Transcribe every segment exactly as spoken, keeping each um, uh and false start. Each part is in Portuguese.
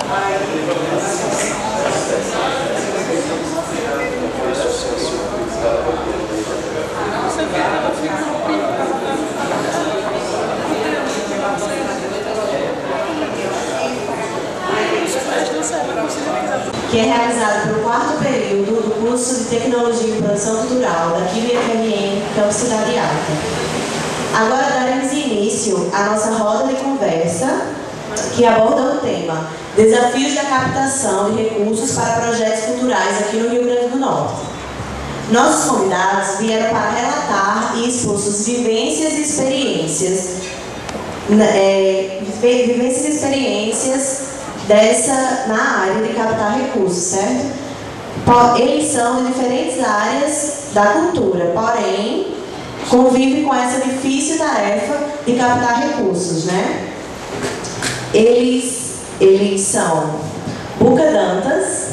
Que é realizado pelo quarto período do curso de Tecnologia e Produção Cultural da Q I F R N Campus Cidade Alta. Agora daremos início à nossa roda de conversa, que aborda o tema Desafios da captação de recursos para projetos culturais aqui no Rio Grande do Norte. Nossos convidados vieram para relatar e expor suas vivências e experiências, é, vivências e experiências dessa, na área de captar recursos, certo? Eles são de diferentes áreas da cultura, porém, convivem com essa difícil tarefa de captar recursos, né? Eles, eles são Buca Dantas,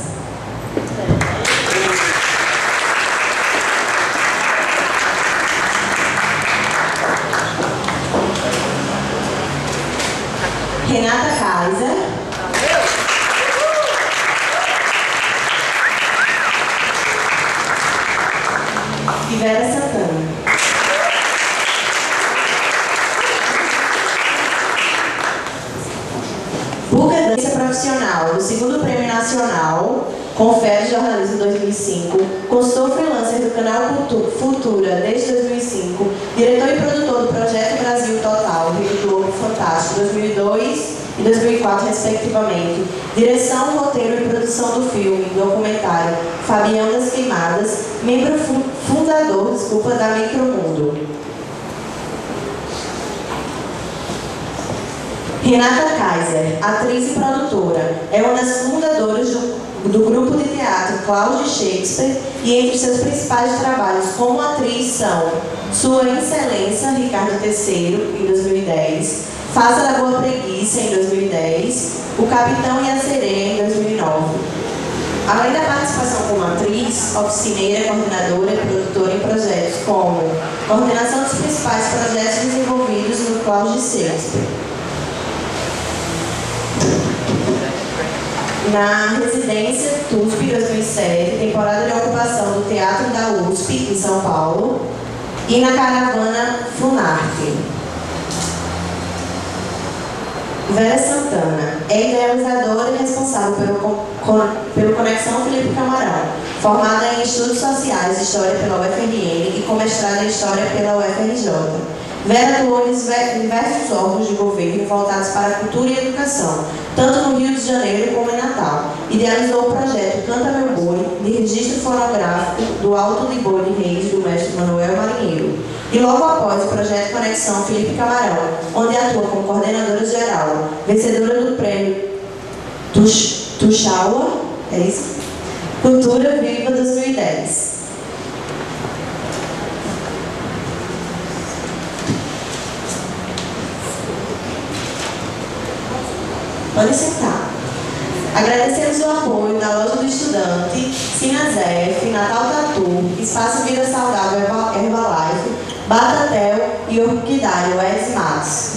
Renata Kaiser, e Vera Santana. Buca Dança Profissional, do segundo Prêmio Nacional Confere Jornalismo dois mil e cinco, consultor freelancer do canal Futura desde dois mil e cinco, diretor e produtor do Projeto Brasil Total, Rio Globo Fantástico dois mil e dois e dois mil e quatro, respectivamente. Direção, roteiro e produção do filme, documentário Fabião das Queimadas, membro fundador, desculpa, da Micromundo. Renata Kaiser, atriz e produtora, é uma das fundadoras do, do grupo de teatro Cláudio Shakespeare e entre seus principais trabalhos como atriz são Sua Excelência Ricardo terceiro, em dois mil e dez, Faça da Boa Preguiça, em dois mil e dez, O Capitão e a Sereia, em dois mil e nove. Além da participação como atriz, oficineira, coordenadora e produtora em projetos como coordenação dos principais projetos desenvolvidos no Cláudio Shakespeare, na residência T U S P dois mil e sete, temporada de ocupação do Teatro da U S P, em São Paulo, e na caravana Funarte. Vera Santana é idealizadora e responsável pelo, pelo Conexão Felipe Camarão, formada em Estudos Sociais e História pela U F R N e com mestrado em História pela U F R J. Vera atuou em diversos órgãos de governo voltados para a cultura e educação, tanto no Rio de Janeiro como em Natal. Idealizou o projeto Canta Meu Boi, de registro fonográfico do Alto de Boi de Reis, do mestre Manuel Marinheiro. E logo após o projeto Conexão Felipe Camarão, onde atua como coordenadora geral, vencedora do prêmio Tuxaua, é isso? Cultura Viva dois mil e dez. Pode sentar. Agradecemos o apoio da Loja do Estudante, Sinazef, Natal Tatu, Espaço Vida Saudável Herbalife, Batatel e Orquidário Edson Matos.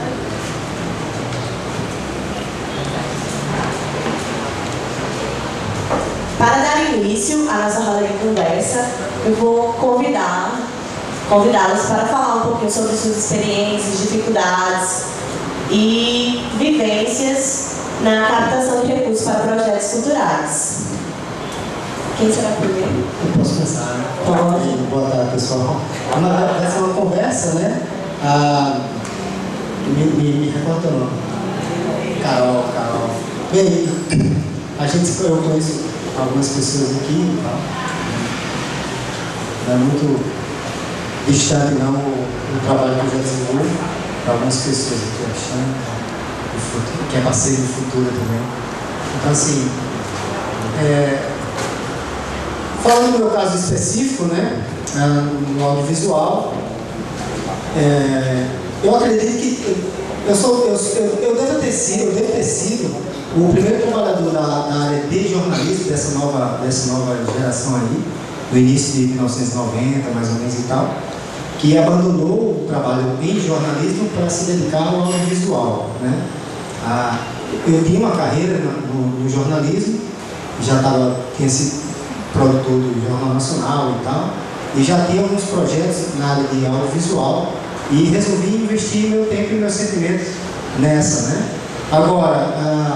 Para dar início à nossa roda de conversa, eu vou convidar, convidá-los para falar um pouquinho sobre suas experiências, dificuldades e vivências na captação de recursos para projetos culturais. Quem será o primeiro? Eu posso começar, né? Pode. Boa tarde, pessoal. Vai ser uma conversa, né? Ah, me, me, me recorta o nome. Carol, Carol. E aí, a gente, eu conheço algumas pessoas aqui, tá? Não é muito distante não o, o trabalho que eu já desenvolvo. Para algumas pessoas aqui achando, que é parceiro do Futuro também. Então, assim, é, falando do meu caso específico, né, no audiovisual, é, eu acredito que eu, sou, eu, eu, eu, devo ter sido, eu devo ter sido o primeiro trabalhador da, da área de jornalismo dessa nova, dessa nova geração aí, do início de mil novecentos e noventa, mais ou menos e tal, que abandonou o trabalho em jornalismo para se dedicar ao audiovisual, né? Ah, eu tinha uma carreira no, no jornalismo, já tava, tinha sido produtor do Jornal Nacional e tal, e já tinha alguns projetos na área de audiovisual, e resolvi investir meu tempo e meus sentimentos nessa, né? Agora, ah,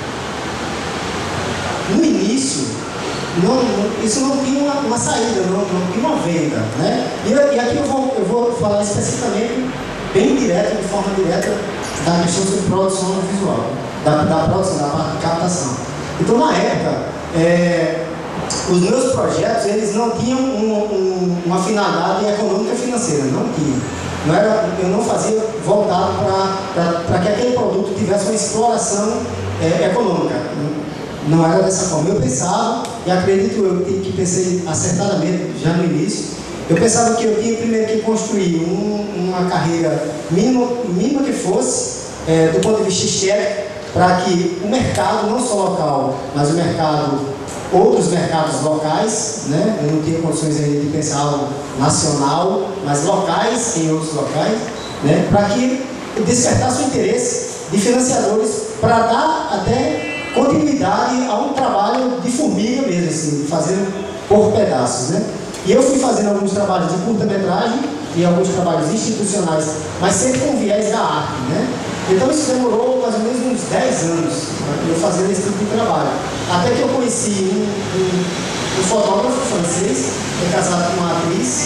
no início, não, isso não tinha uma, uma saída, não, não tinha uma venda, né? E, e aqui eu vou, eu vou falar especificamente, bem direto, de forma direta, da questão sobre produção audiovisual, da, da produção, da parte de captação. Então, na época, é, os meus projetos, eles não tinham um, um, uma finalidade econômica e financeira, não tinha. Não era, eu não fazia voltado para que aquele produto tivesse uma exploração é, econômica. Não era dessa forma. Eu pensava, e acredito eu que pensei acertadamente já no início, eu pensava que eu tinha primeiro que construir um, uma carreira mínima, mínima que fosse, é, do ponto de vista estético, para que o mercado, não só local, mas o mercado, outros mercados locais, né? Eu não tinha condições ainda de pensar algo nacional, mas locais em outros locais, né? Para que despertasse o interesse de financiadores para dar até continuidade a um trabalho de formiga mesmo, assim, de fazer por pedaços, né? E eu fui fazendo alguns trabalhos de curta-metragem e alguns trabalhos institucionais, mas sempre com viés da arte, né? Então isso demorou mais ou menos uns dez anos, né, eu fazendo esse tipo de trabalho. Até que eu conheci um, um, um fotógrafo francês, que é casado com uma atriz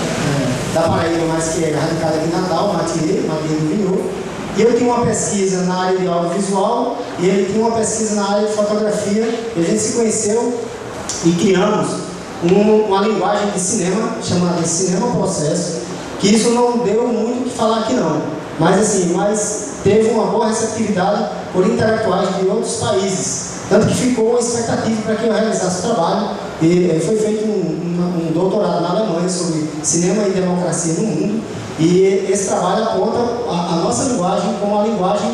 é, da Paraíba, mas que é radicada aqui em Natal, Mathieu, Mathieu do Vinhot. E eu tinha uma pesquisa na área de audiovisual e ele tinha uma pesquisa na área de fotografia. E a gente se conheceu e criamos um, uma linguagem de cinema chamada Cinema Processo, que isso não deu muito o que falar aqui não. Mas assim, mas teve uma boa receptividade por intelectuais de outros países. Tanto que ficou uma expectativa para que eu realizasse o trabalho. E foi feito um, um, um doutorado na Alemanha sobre cinema e democracia no mundo. E esse trabalho aponta a, a nossa linguagem como a linguagem...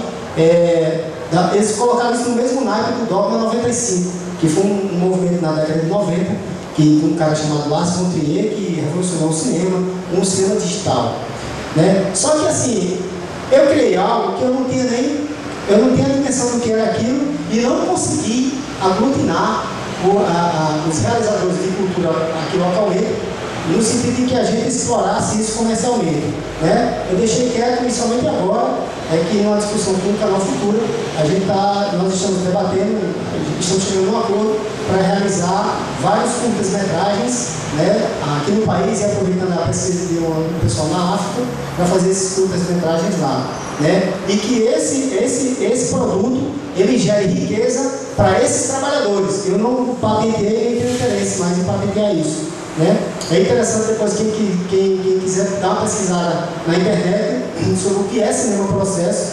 É, da, eles colocaram isso no mesmo naipe do Dogma noventa e cinco, que foi um, um movimento na década de noventa, que um cara chamado Lars von Trier, que revolucionou o cinema, um cinema digital. Né? Só que assim, eu criei algo que eu não tinha nem... Eu não tinha a dimensão do que era aquilo e não consegui aglutinar o, a, a, os realizadores de cultura aqui localmente, no sentido de que a gente explorasse isso comercialmente. Né? Eu deixei quieto e somente agora, é que numa discussão com o Canal Futura, a gente tá, nós estamos debatendo, estamos chegando a um acordo para realizar vários curtas-metragens, né, aqui no país, e aproveitando a pesquisa de um pessoal na África, para fazer esses curtas-metragens lá. Né? E que esse, esse, esse produto, ele gere riqueza para esses trabalhadores. Eu não patenteei nem tenho interesse mais em patentear isso. Né? É interessante depois quem, quem, quem quiser dar uma pesquisada na internet sobre o que é cinema processo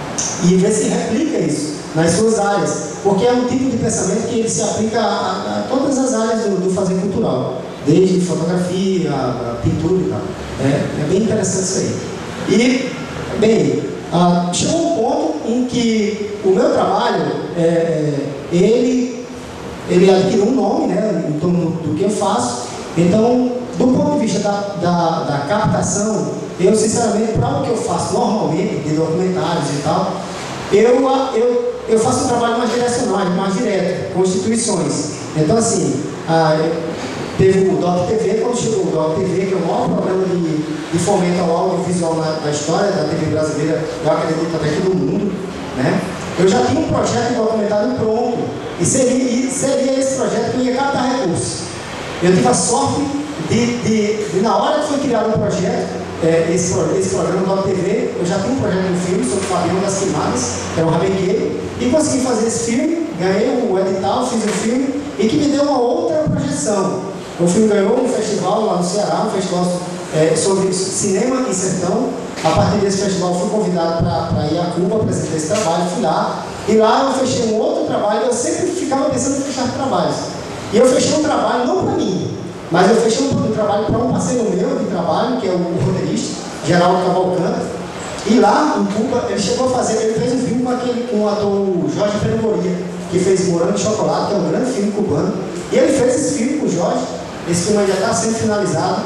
e ver se replica isso nas suas áreas, porque é um tipo de pensamento que ele se aplica a, a, a todas as áreas do, do fazer cultural, desde fotografia, a, a pintura e tal. É, é bem interessante isso aí. E, bem, ah, chegou um ponto em que o meu trabalho, é, ele, ele adquiriu um nome, né, em torno do que eu faço. Então, do ponto de vista da, da, da captação, eu sinceramente, para o que eu faço normalmente, de documentários e tal, eu, eu, eu faço um trabalho mais direcional, mais direto, com instituições. Então, assim, ah, teve o D O C T V, quando chegou o D O C T V, que é o maior programa de, de fomento ao audiovisual na, na história da T V brasileira, eu acredito até que do mundo, né? Eu já tinha um projeto de documentário pronto, e seria, e seria esse projeto que eu ia captar recursos. Eu tive a sorte de, de, de na hora que foi criado um projeto, é, esse, esse programa do T V, eu já tinha um projeto de filme sobre o Fabião das Queimadas, que era um rabequeiro, e consegui fazer esse filme, ganhei o edital, fiz o filme, e que me deu uma outra projeção. O filme ganhou um festival lá no Ceará, um festival é, sobre cinema e sertão. A partir desse festival fui convidado para ir a Cuba apresentar esse trabalho, fui lá, e lá eu fechei um outro trabalho, eu sempre ficava pensando em fechar trabalhos. E eu fechei um trabalho, não para mim, mas eu fechei um, um trabalho para um parceiro meu de trabalho, que é o, o roteirista, Geraldo Cavalcante. E lá, em Cuba, ele chegou a fazer, ele fez um filme com, aquele, com o ator Jorge Peregoria, que fez Morango de Chocolate, que é um grande filme cubano. E ele fez esse filme com o Jorge, esse filme já está sendo finalizado.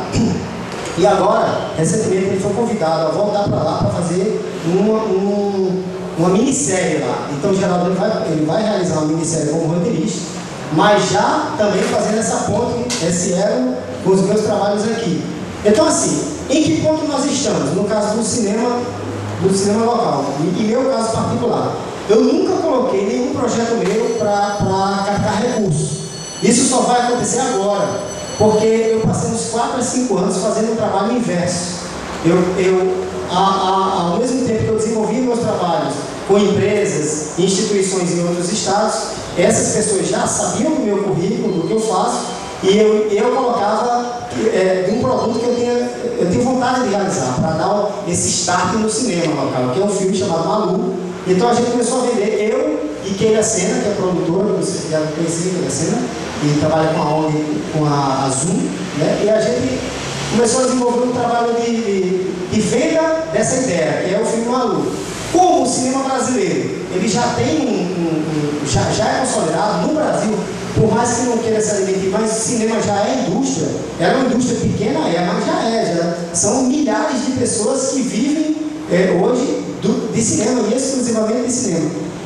E agora, recentemente, ele foi convidado a voltar para lá para fazer uma, um, uma minissérie lá. Então o gerador ele vai, ele vai realizar uma minissérie como roteirista, mas já também fazendo essa ponte, esse elo com os meus trabalhos aqui. Então assim, em que ponto nós estamos? No caso do cinema, do cinema local, e meu caso particular. Eu nunca coloquei nenhum projeto meu para captar recursos. Isso só vai acontecer agora, porque eu passei uns quatro a cinco anos fazendo um trabalho inverso. Eu, eu a, a, ao mesmo tempo que eu desenvolvi meus trabalhos com empresas, instituições em outros estados, essas pessoas já sabiam do meu currículo, do que eu faço, e eu, eu colocava é, de um produto que eu, tinha, eu tenho vontade de realizar, para dar esse start no cinema local, que é um filme chamado Malu. Então a gente começou a vender, eu e Keila Sena, que é produtora, vocês já conhecem Keila Sena, e trabalha com a O N G, com a, a Zoom, né? E a gente começou a desenvolver um trabalho de, de, de venda dessa ideia, que é o filme Malu. Como o cinema brasileiro, ele já tem um, um, um já, já é consolidado no Brasil, por mais que não queira se admitir, mas o cinema já é indústria, é uma indústria pequena, é, mas já é, já são milhares de pessoas que vivem é, hoje do, de cinema, e exclusivamente de cinema.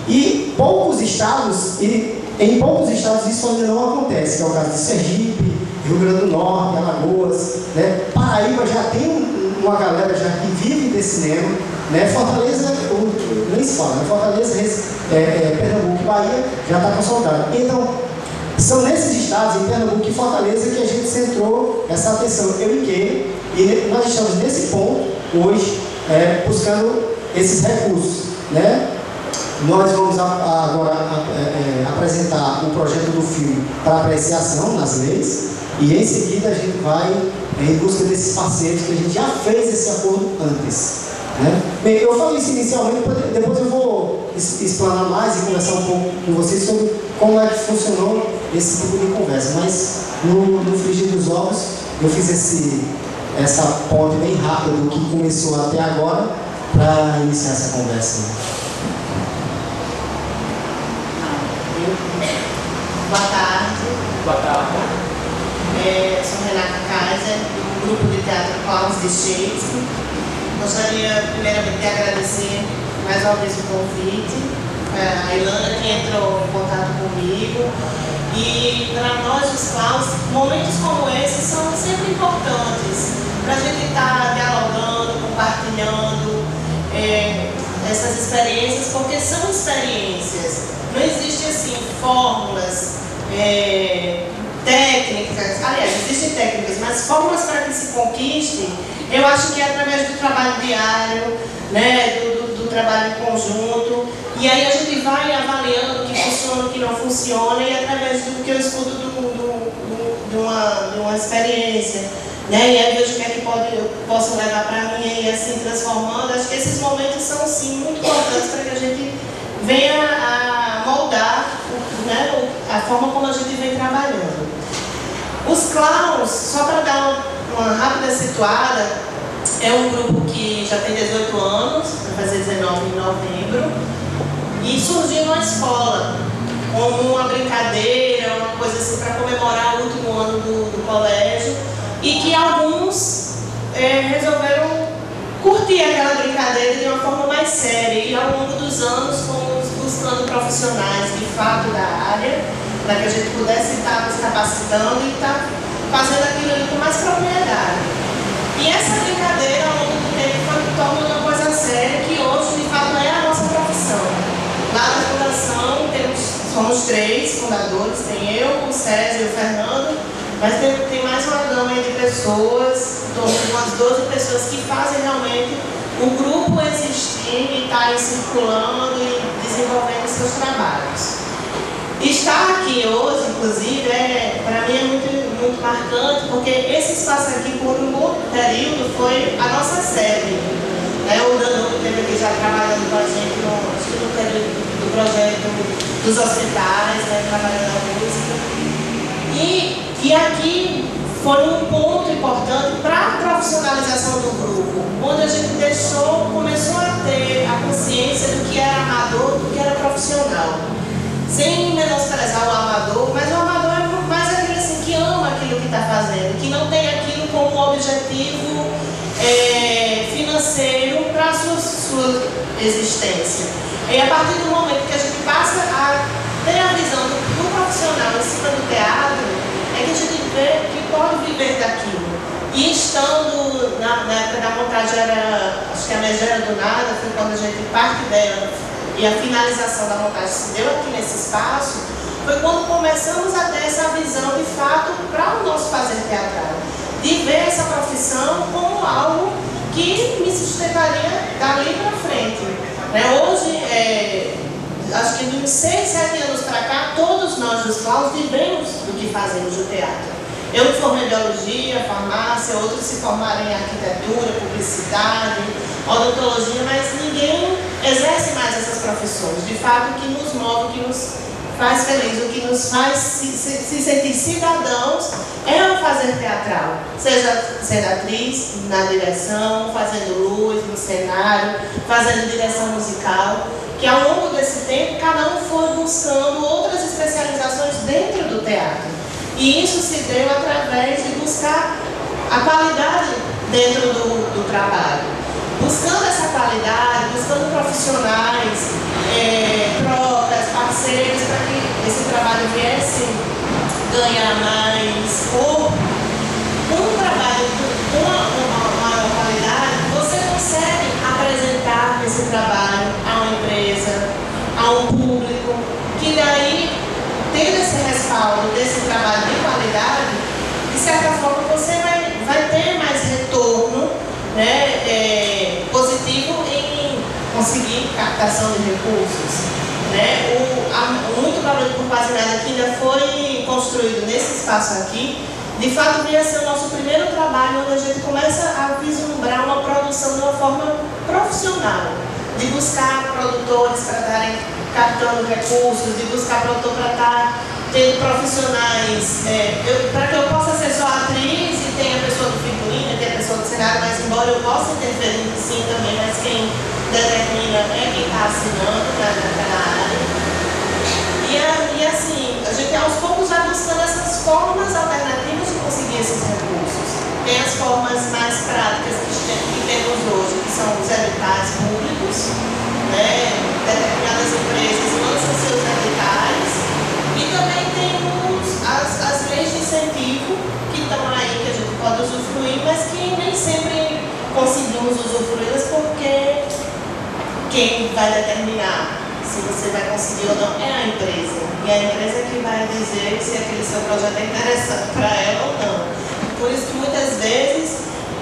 E poucos estados, e, em poucos estados isso ainda não acontece, que é o caso de Sergipe, Rio Grande do Norte, Alagoas, né? Paraíba já tem um, uma galera já que vive desse cinema, né? Fortaleza, o, nem se fala, né? Fortaleza, é, é, Pernambuco, Bahia, já está consolidado. Então, são nesses estados, em Pernambuco e Fortaleza, que a gente centrou essa atenção, eu e Keila, e nós estamos nesse ponto, hoje, é, buscando esses recursos, né? Nós vamos a, a, agora a, é, apresentar o projeto do filme para apreciação nas leis, e em seguida a gente vai em busca desses parceiros que a gente já fez esse acordo antes, né? Bem, eu falei isso inicialmente, depois eu vou explanar mais e conversar um pouco com vocês sobre como é que funcionou esse tipo de conversa, mas no, no frigir dos ovos eu fiz esse, essa ponte bem rápida do que começou até agora para iniciar essa conversa. Boa tarde. Boa tarde. É, sou Renata Kaiser, do grupo de teatro Klaus de Shakespeare. Gostaria primeiramente de agradecer mais uma vez o convite, a Ilana que entrou em contato comigo. E para nós, os Klaus, momentos como esses são sempre importantes para a gente estar dialogando, compartilhando é, essas experiências, porque são experiências. Não existe assim fórmulas é, técnicas, aliás, existem técnicas, mas fórmulas para que se conquiste, eu acho que é através do trabalho diário, né, do, do, do trabalho em conjunto, e aí a gente vai avaliando o que funciona, o que não funciona, e através do que eu escuto do, do, do, de, uma, de uma experiência, né, e aí vejo o que é que pode, eu posso levar para mim e assim transformando. Acho que esses momentos são sim muito importantes para que a gente venha a moldar, né, a forma como a gente vem trabalhando. Os Klaus, só para dar uma, uma rápida situada, é um grupo que já tem dezoito anos, vai fazer dezenove em novembro, e surgiu na escola, como uma brincadeira, uma coisa assim para comemorar o último ano do, do colégio, e que alguns é, resolveram curtir aquela brincadeira de uma forma mais séria, e ao longo dos anos fomos buscando profissionais de fato da área, para que a gente pudesse estar nos capacitando e estar fazendo aquilo ali com mais propriedade. E essa brincadeira, ao longo do tempo, foi tornando uma coisa séria, que hoje, de fato, é a nossa profissão. Lá na fundação, temos, somos três fundadores, tem eu, o César e o Fernando, mas tem, tem mais uma gama de pessoas, em torno de umas doze pessoas que fazem realmente o grupo existir e estar aí circulando e desenvolvendo seus trabalhos. Estar aqui hoje, inclusive, é, para mim é muito, muito marcante, porque esse espaço aqui, por um bom período, foi a nossa sede. É, o Danilo esteve aqui já trabalhando com a gente no, no período do projeto dos hospitais, né, trabalhando na música. E, e aqui foi um ponto importante para a profissionalização do grupo, onde a gente deixou, começou a ter a consciência do que era amador, do que era profissional. Sem menosprezar o amador, mas o amador é mais aquele assim, que ama aquilo que está fazendo, que não tem aquilo como objetivo é, financeiro para a sua, sua existência. E a partir do momento que a gente passa a ter a visão do, do profissional em cima do teatro, é que a gente vê que pode viver daquilo. E estando na, na época da montagem, era, acho que a Megera do Nada, foi quando a gente parte dela e a finalização da montagem se deu aqui nesse espaço, foi quando começamos a ter essa visão de fato para o nosso fazer teatral. De ver essa profissão como algo que me sustentaria dali para frente. Né? Hoje, é, acho que de uns seis, sete anos para cá, todos nós dos Claus vivemos do que fazemos no teatro. Eu me formei em biologia, farmácia, outros se formaram em arquitetura, publicidade, odontologia, mas ninguém exerce mais essas profissões. De fato, o que nos move, o que nos faz feliz, o que nos faz se, se, se sentir cidadãos é o fazer teatral. Seja sendo atriz, na direção, fazendo luz no cenário, fazendo direção musical, que ao longo desse tempo cada um foi buscando outras especializações dentro do teatro. E isso se deu através de buscar a qualidade dentro do, do trabalho. Buscando essa qualidade, buscando profissionais, é, próprias, parceiros, para que esse trabalho viesse ganhar mais corpo. Com um trabalho com uma, uma maior qualidade, você consegue apresentar esse trabalho a uma empresa, a um público, que daí, tendo esse respaldo desse trabalho de qualidade, de certa forma você vai, vai ter mais retorno, né, é, positivo em conseguir captação de recursos. Né? O, a, muito Barulho por Quase Nada, que ainda foi construído nesse espaço aqui, de fato veio a ser o nosso primeiro trabalho onde a gente começa a vislumbrar uma produção de uma forma profissional, de buscar produtores para estarem captando recursos, de buscar produtor para estar tendo profissionais, é, para que eu possa ser só atriz e tenha a pessoa do figurino, tenha a pessoa do cenário, mas embora eu possa interferir sim também, mas quem determina é quem está assinando naquela área. E, e assim, a gente aos poucos vai buscando essas formas alternativas de conseguir esses recursos. Tem as formas mais práticas que temos hoje, que são os editais públicos, né? Determinadas empresas lançam seus editais, e também temos as, as leis de incentivo que estão aí, que a gente pode usufruir, mas que nem sempre conseguimos usufruí-las, porque quem vai determinar se você vai conseguir ou não é a empresa. E a empresa que vai dizer se aquele seu projeto é interessante para ela ou não. Por isso que muitas vezes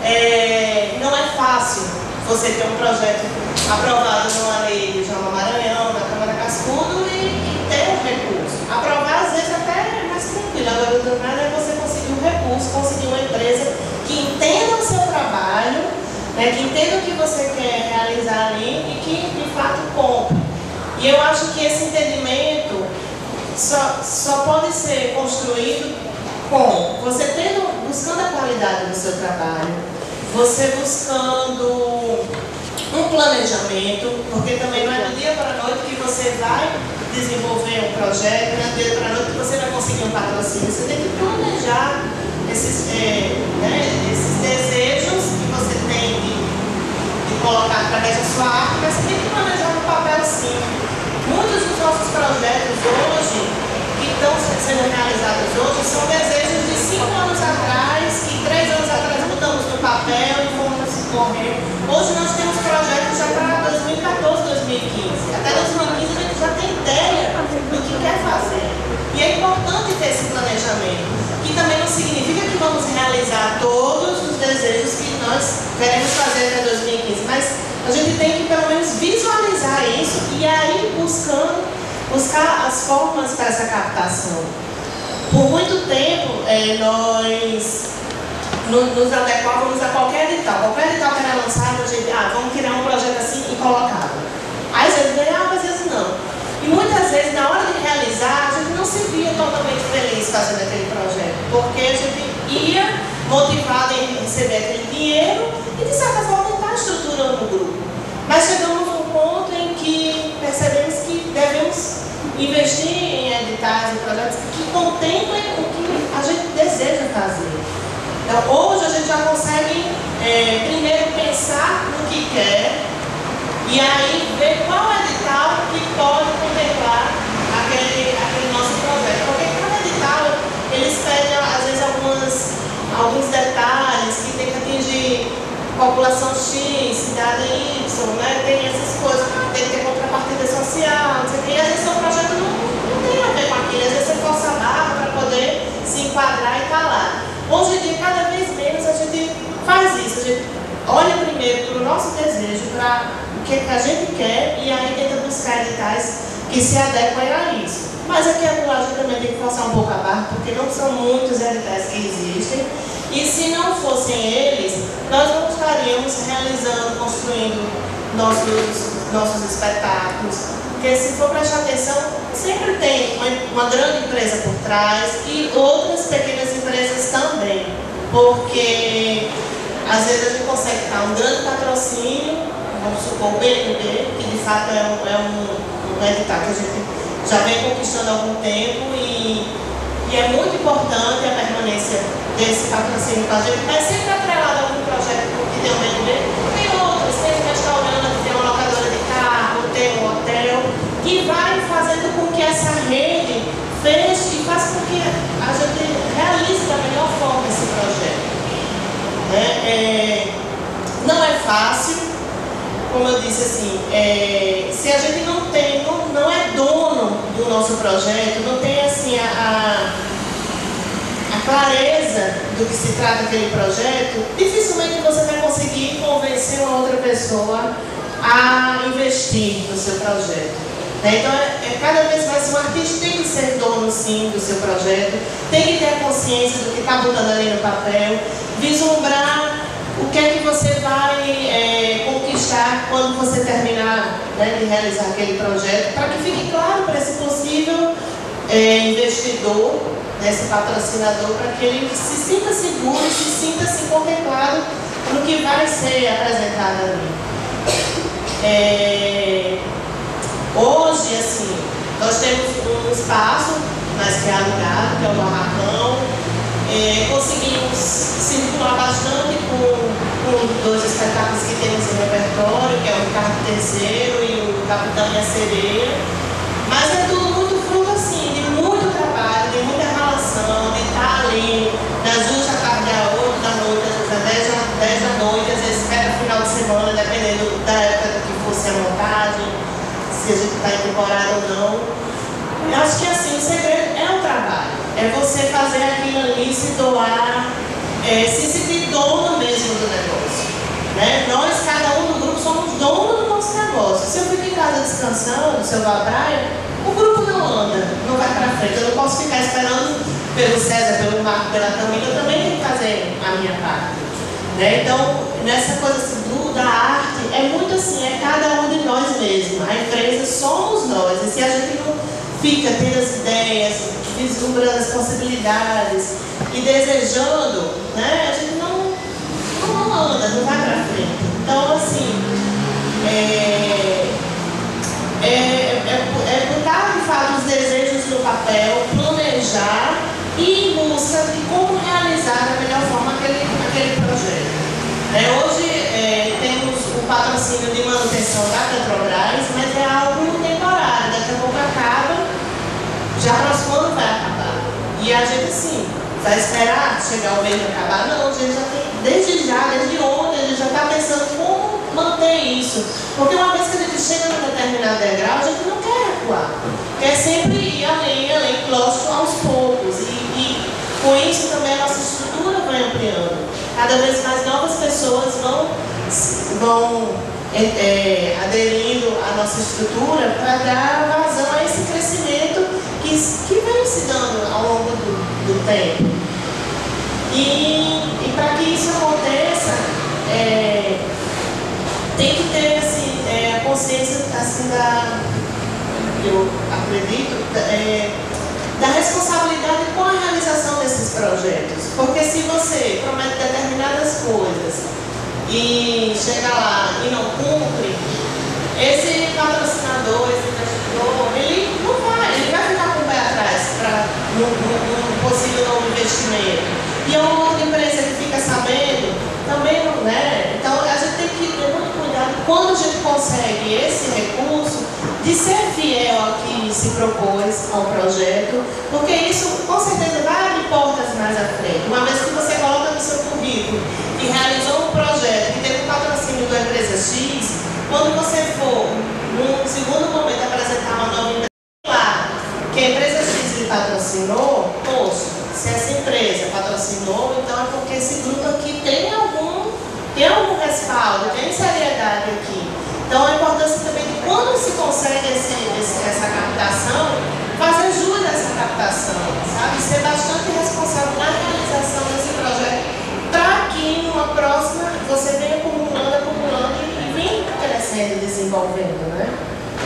é, não é fácil você ter um projeto aprovado numa lei de João Maranhão, na Câmara Cascudo, e, e ter um recurso. Aprovar às vezes até é mais tranquilo. Agora o danado é você conseguir um recurso, conseguir uma empresa que entenda o seu trabalho, né, que entenda o que você quer realizar ali e que de fato compre. E eu acho que esse entendimento só, só pode ser construído com você tendo, buscando a qualidade do seu trabalho, você buscando um planejamento, porque também não é do dia para a noite que você vai desenvolver um projeto, não é do dia para a noite que você vai conseguir um patrocínio. Você tem que planejar esses, é, né, esses desejos que você tem de, de colocar através da sua arte, mas você tem que planejar no papel sim. Muitos dos nossos projetos hoje, que estão sendo realizados hoje, são desejos de cinco anos atrás, que três anos atrás mudamos no papel e fomos correr. Hoje nós temos projetos já para dois mil e quatorze, dois mil e quinze. Até dois mil e quinze a gente já tem ideia do que quer fazer. E é importante ter esse planejamento, que também não significa que vamos realizar todos os desejos que nós queremos fazer até dois mil e quinze, mas a gente tem que pelo menos visualizar isso e aí buscando, buscar as formas para essa captação. Por muito tempo, é, nós no, nos adequávamos a qualquer edital. Qualquer edital que era lançado, a gente, ah, vamos criar um projeto assim e colocava. Aí às vezes ganhava, às vezes não. E muitas vezes, na hora de realizar, a gente não se via totalmente feliz fazendo aquele projeto, porque a gente ia motivado em receber aquele dinheiro e, de certa forma, está estruturando o grupo. Mas chegamos a um ponto em que percebemos que devemos investir em editais e projetos que contemplem o que a gente deseja fazer. Então, hoje a gente já consegue, é, primeiro, pensar no que quer e aí ver qual edital X, cidade Y, né? Tem essas coisas, tem que ter contrapartida social, não sei o que, e às vezes o projeto não, não tem a ver com aquilo, às vezes você força a barra para poder se enquadrar e estar lá. Hoje em dia, cada vez menos a gente faz isso, a gente olha primeiro para o nosso desejo, para o que a gente quer, e aí tenta buscar editais que se adequem a isso. Mas aqui a a gente também tem que forçar um pouco a barra, porque não são muitos editais que existem, e se não fossem eles, nós não estaríamos realizando, construindo nossos, nossos espetáculos. Porque se for prestar atenção, sempre tem uma, uma grande empresa por trás e outras pequenas empresas também. Porque às vezes a gente consegue dar um grande patrocínio, vamos supor o B N D, que de fato é um, é um, um edital que a gente já vem conquistando há algum tempo e, e é muito importante a permanência desse patrocínio com a gente, mas sempre atrelado a algum projeto que tem um B N D. Tem outros, tem um restaurante, tem uma locadora de carro, tem um hotel, que vai fazendo com que essa rede feche e faça com que a gente realize da melhor forma esse projeto. É, é, não é fácil, como eu disse assim, é, se a gente não tem, não, não é dono do nosso projeto, não tem assim a, a, a clareza do que se trata aquele projeto, dificilmente você vai conseguir convencer uma outra pessoa a investir no seu projeto. Então, é, é cada vez mais um artista tem que ser dono, sim, do seu projeto, tem que ter a consciência do que está botando ali no papel, vislumbrar o que é que você vai é, conquistar quando você terminar, né, de realizar aquele projeto, para que fique claro para esse possível é, investidor, né, esse patrocinador, para que ele se sinta seguro, se sinta assim, contemplado no que vai ser apresentado ali. É, Hoje, assim, nós temos um espaço mais que é alugado, que é o Barracão. É, conseguimos circular bastante com, com dois espetáculos que temos em repertório, que é o Ricardo terceiro e o Capitão e a Sereia. Mas é tudo muito fruto, assim, de muito trabalho, de muita relação, de estar ali na justa tarde a oito da noite, às vezes às dez da noite, às vezes cada final de semana, dependendo da época que fosse a montagem, se a gente está em temporada ou não. Eu acho que assim, o segredo é o trabalho. É você fazer aquilo ali, se doar, é, se sentir dono mesmo do negócio. Né? Nós, cada um do grupo, somos dono do nosso negócio. Se eu fico em casa descansando, se eu vou à praia, o grupo não anda, não vai para frente. Eu não posso ficar esperando pelo César, pelo Marco, pela Camila, eu também tenho que fazer a minha parte. Né? Então, nessa coisa assim, do, da arte, é muito assim, é cada um de nós mesmos. A empresa somos nós. E se a gente não fica tendo as ideias, vislumbrando as possibilidades e desejando, né, a gente não, não anda, não vai para frente. Então, assim, é, é, é, é botar de fato os desejos no papel, planejar e ir em busca de como realizar da melhor forma aquele, aquele projeto. É, hoje é, temos o patrocínio de manutenção da Petrobras, mas é algo temporário, daqui a pouco acaba, já próximo ano vai acabar. E a gente assim, vai esperar chegar o mês de acabar? Não, a gente já tem, desde já, desde ontem, a gente já está pensando como manter isso. Porque uma vez que a gente chega num determinado degrau, a gente não quer recuar. Quer sempre ir além, além, lógico, aos poucos. E, e com isso também a nossa estrutura vai ampliando. Cada vez mais novas pessoas vão, vão é, é, aderindo à nossa estrutura para dar vazão a esse crescimento que, que vem se dando ao longo do, do tempo. E, e para que isso aconteça, é, tem que ter assim, é, a consciência assim, da, eu acredito, é, da responsabilidade com a realização desses projetos. Porque se você promete determinadas coisas e chega lá e não cumpre, esse patrocinador, esse investidor, ele não vai, ele vai ficar com o pé atrás para um possível novo investimento. E é uma outra empresa que fica sabendo, também não, né? Então a gente tem que ter muito cuidado quando a gente consegue esse recurso de ser fiel ao que se propôs ao projeto, porque isso com certeza vai abrir portas mais à frente. Uma vez que você coloca no seu currículo e realizou um projeto que teve um patrocínio da empresa X, quando você for, num segundo momento, apresentar uma nova empresa lá, que a empresa X lhe patrocinou, poxa, se essa empresa patrocinou, então é porque esse grupo aqui tem algum, tem algum respaldo, tem seriedade aqui. Então a importância também de quando se consegue esse, esse, essa captação, fazer jus a essa captação, sabe? Ser bastante responsável na realização desse projeto, para que numa próxima você venha acumulando, acumulando e venha crescendo, desenvolvendo, né?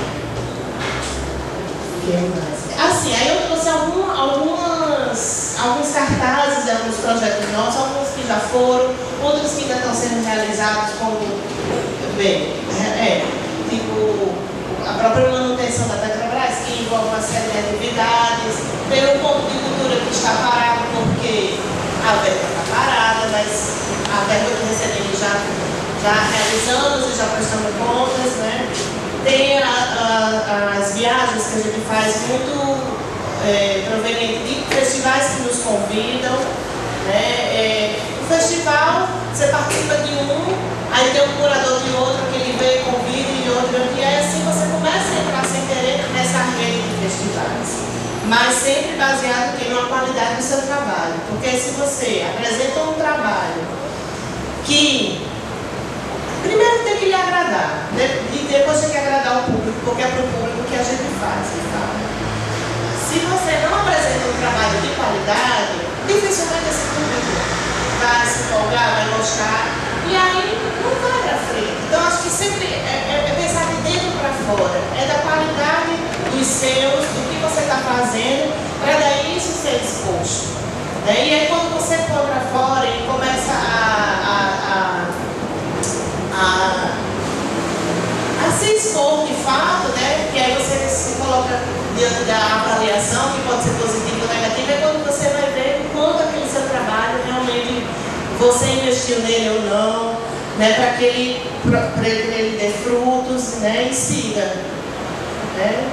Assim, aí eu trouxe algum, algumas, alguns cartazes de alguns projetos nossos, alguns que já foram, outros que ainda estão sendo realizados, como, bem, é, é, tipo, a própria manutenção da Petrobras, que envolve uma série de atividades, tem um ponto de cultura que está parado, porque a verba está parada, mas a verba que recebemos já, já realizamos e já prestamos contas, né? Tem a, a, as viagens que a gente faz muito é, proveniente de festivais que nos convidam, né? É, o festival, você participa de um, aí tem um curador de outro que ele vem, convida e outro, e aí assim você começa a entrar sem querer nessa rede de festivais. Mas sempre baseado aqui numa qualidade do seu trabalho. Porque se você apresenta um trabalho que primeiro tem que lhe agradar, né? E depois tem que agradar o público, porque é para o público que a gente faz. Então, se você não apresenta um trabalho de qualidade, dificilmente esse público vai se empolgar, vai gostar, e aí não vai para frente. Então, acho que sempre é, é, é pensar de dentro para fora, é da qualidade dos seus, do que você está fazendo, para daí isso ser exposto. Né? E aí, quando você põe para fora e começa a, a, a A, a se expor de fato, né? Que aí você se coloca diante da avaliação, que pode ser positiva ou negativa, é quando você vai ver o quanto aquele seu trabalho realmente você investiu nele ou não, né? Para que ele, para ele, ele dê frutos, né? E siga. Né?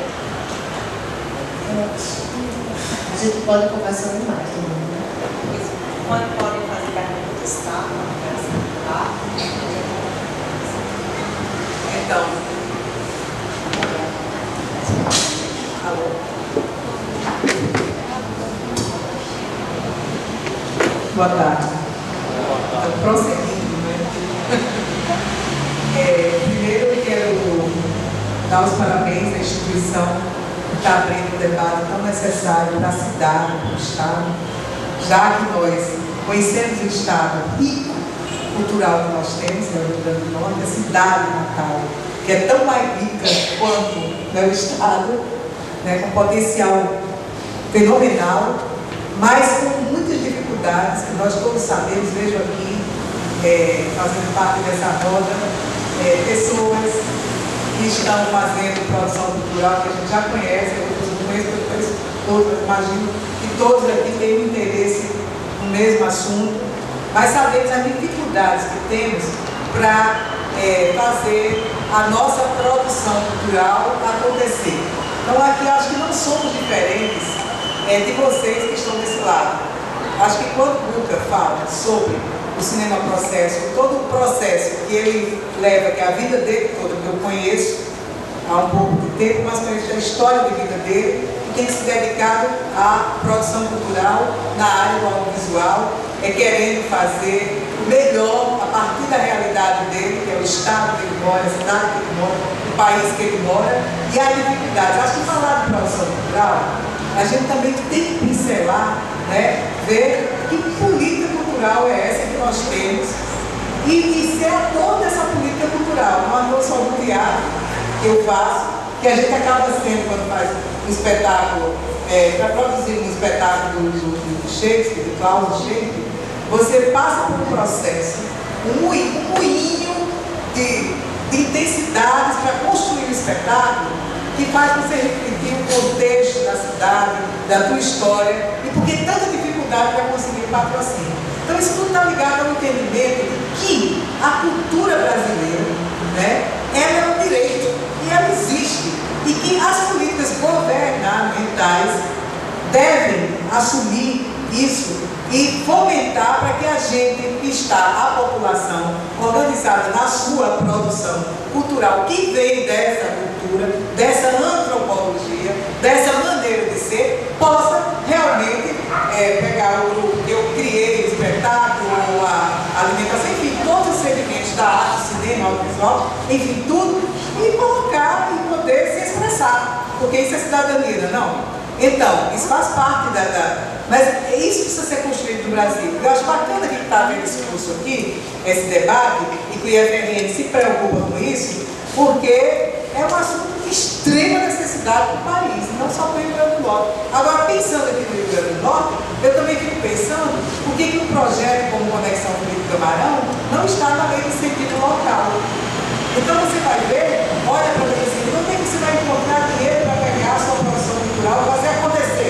A gente pode conversar mais, né? Quando podem fazer perguntas, tá? Tá? Então, alô. Boa tarde. Então, prosseguindo, né? É, primeiro eu quero dar os parabéns à instituição que está abrindo um debate tão necessário para a cidade, para o Estado, já que nós conhecemos o Estado rico cultural que nós temos, né, o Rio Grande do Norte, a cidade natal, que é tão mais rica quanto, né, o Estado, né, com potencial fenomenal, mas com muitas dificuldades, que nós todos sabemos. Vejo aqui, é, fazendo parte dessa roda, é, pessoas que estão fazendo produção cultural, que a gente já conhece, outros não conheço, depois todos, imagino que todos aqui têm um interesse no mesmo assunto, mas sabemos as dificuldades que temos para é, fazer a nossa produção cultural acontecer. Então aqui acho que não somos diferentes é, de vocês que estão desse lado. Acho que quando o Buca fala sobre o cinema processo, todo o processo que ele leva, que é a vida dele toda, que eu conheço há um pouco de tempo, mas conheço a história de vida dele, e tem se dedicado à produção cultural na área do audiovisual, é querendo fazer o melhor a partir da realidade dele, que é o estado que ele mora, a cidade que ele mora, o país que ele mora, e as dificuldades. Acho que falar de produção cultural, a gente também tem que pincelar, né, ver que política cultural é essa que nós temos e, e ser ator dessa política cultural. Não é só do teatro que eu faço, que a gente acaba sendo quando faz um espetáculo, é, para produzir um espetáculo do, do, do Shakespeare, do Cláudio Shakespeare, você passa por um processo, um moinho, um moinho de, de intensidades para construir um espetáculo que faz você refletir o contexto da cidade, da tua história, e por que tanta dificuldade para conseguir patrocínio. Então isso tudo está ligado ao entendimento de que a cultura brasileira, né, ela é um direito, e ela existe, e que as políticas governamentais devem assumir isso e fomentar para que a gente que está, a população organizada na sua produção cultural, que vem dessa cultura, dessa antropologia, dessa maneira de ser, possa realmente é, pegar o que eu criei, o espetáculo, a, a alimentação, enfim, todos os segmentos da arte, cinema, audiovisual, enfim, tudo, e colocar e poder se expressar, porque isso é cidadania, não? Então, isso faz parte da, da... Mas isso precisa ser construído no Brasil. Eu acho bacana que está vendo esse curso aqui, esse debate, e que o I F R N se preocupa com isso, porque é um assunto de extrema necessidade para o país, não só para o Rio Grande do Norte. Agora, pensando aqui no Rio Grande do Norte, eu também fico pensando por que um projeto como Conexão Felipe Camarão não está na lei de incentivo local. Então você vai ver, olha para mim assim, onde é que você vai encontrar dinheiro para pegar a sua produção cultural e fazer acontecer?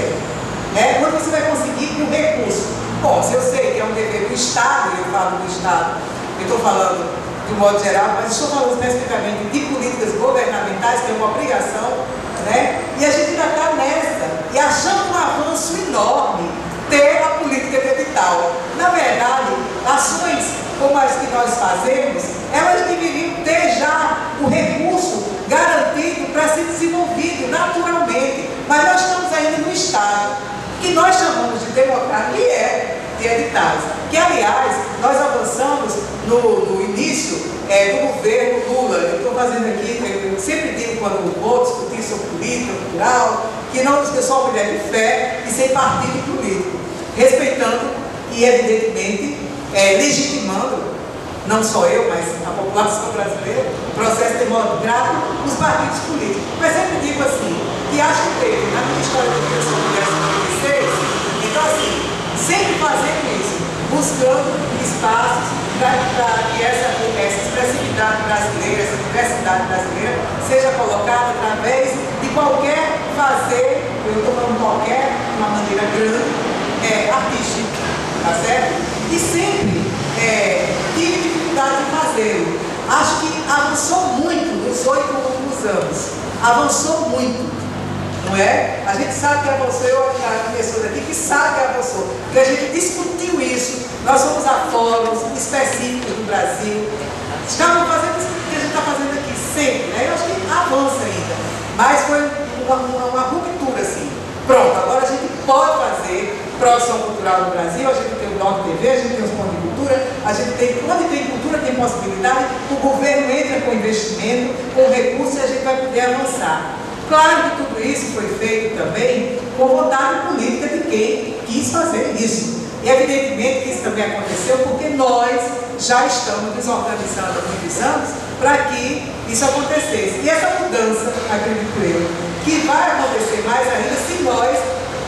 É, quando você vai conseguir um recurso? Bom, se eu sei que é um dever do Estado, eu falo do Estado, eu estou falando de um modo geral, mas estou falando especificamente de políticas governamentais, que é uma obrigação, né? E a gente ainda está nessa, e achando um avanço enorme ter a política de edital. Na verdade, ações como as que nós fazemos, elas deveriam ter já o recurso garantido para ser desenvolvido naturalmente. Mas nós estamos ainda no estágio que nós chamamos de democracia, que é de editais. Que, aliás, nós avançamos no, no início é, do governo Lula. Eu estou fazendo aqui, eu sempre digo quando vou discutir sobre política cultural, que não que eu sou uma mulher de fé e sem partido político, respeitando e, evidentemente, é, legitimando, não só eu, mas a população brasileira, o processo democrático, os partidos políticos. Mas sempre digo assim, que acho que teve, na minha história de criação de noventa e seis, então assim, sempre fazendo isso, buscando espaços para que essa, essa expressividade brasileira, essa diversidade brasileira, seja colocada através de qualquer fazer, eu estou falando qualquer, de uma maneira grande, é, artística, tá certo? E sempre é, tive dificuldade de fazê-lo. Acho que avançou muito nos oito últimos anos. Avançou muito, não é? A gente sabe que avançou, eu a pessoa daqui que sabe que avançou, porque a gente discutiu isso. Nós fomos a fóruns específicos do Brasil. Estamos fazendo isso que a gente está fazendo aqui sempre, né? Eu acho que avança ainda. Mas foi uma, uma, uma ruptura assim. Pronto, agora a gente pode fazer produção cultural no Brasil, a gente tem o Doc T V, a gente tem os pontos de cultura, a gente tem, quando tem cultura, tem possibilidade, o governo entra com investimento, com recursos e a gente vai poder avançar. Claro que tudo isso foi feito também com vontade política de quem quis fazer isso. E evidentemente que isso também aconteceu porque nós já estamos desorganizando há muitos anos para que isso acontecesse. E essa mudança, acredito eu, que vai acontecer mais ainda se nós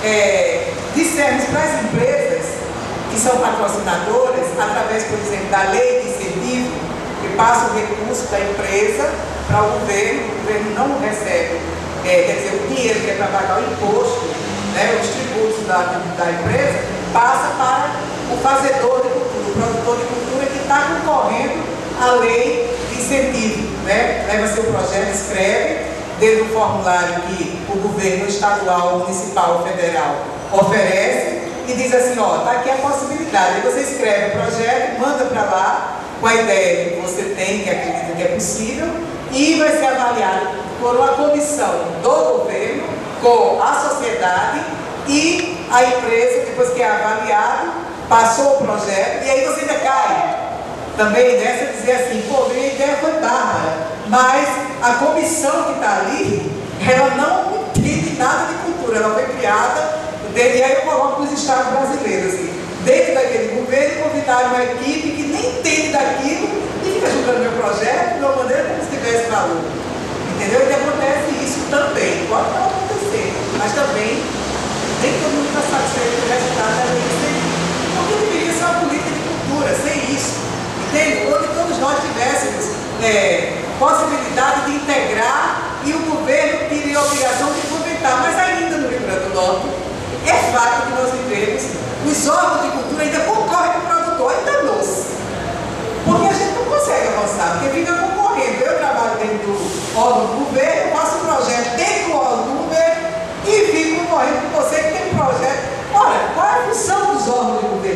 é, dissermos para as empresas que são patrocinadoras, através, por exemplo, da lei de incentivo, que passa o recurso da empresa para o governo, o governo não recebe, é, quer dizer, o dinheiro que é para pagar o imposto, né, os tributos da, da empresa, passa para o fazedor de cultura, o produtor de cultura que está concorrendo à lei de incentivo, né? Leva seu projeto, escreve, dentro do formulário que o governo estadual, municipal ou federal oferece e diz assim, ó, tá aqui a possibilidade. Aí você escreve o projeto, manda para lá com a ideia que você tem, que acredita que é possível, e vai ser avaliado por uma comissão do governo, com a sociedade e a empresa, depois que é avaliado, passou o projeto, e aí você ainda cai. Também nessa dizer assim, pô, minha ideia foi bárbara, mas a comissão que está ali, ela não entende nada de cultura, ela foi criada, e aí eu coloco os estados brasileiros, assim, dentro daquele governo, convidaram uma equipe que nem entende daquilo e fica julgando meu projeto de uma maneira como se tivesse valor. Entendeu? E acontece isso também, pode não acontecer, mas também nem todo mundo está satisfeito com o resultado da lei de incentivo. Porque deveria ser uma política de cultura, sem isso. Entende? Onde todos nós tivéssemos é, possibilidade de integrar e o governo teria a obrigação de fomentar. Mas ainda no Rio Grande do Norte, é fato que nós vivemos, os órgãos de cultura ainda concorrem com o produtor, ainda nos. Porque a gente não consegue avançar, porque fica concorrendo. Eu trabalho dentro do órgão do governo, faço um projeto dentro do órgão do governo e fico concorrendo com você que tem um projeto. Ora, qual é a função dos órgãos de governo?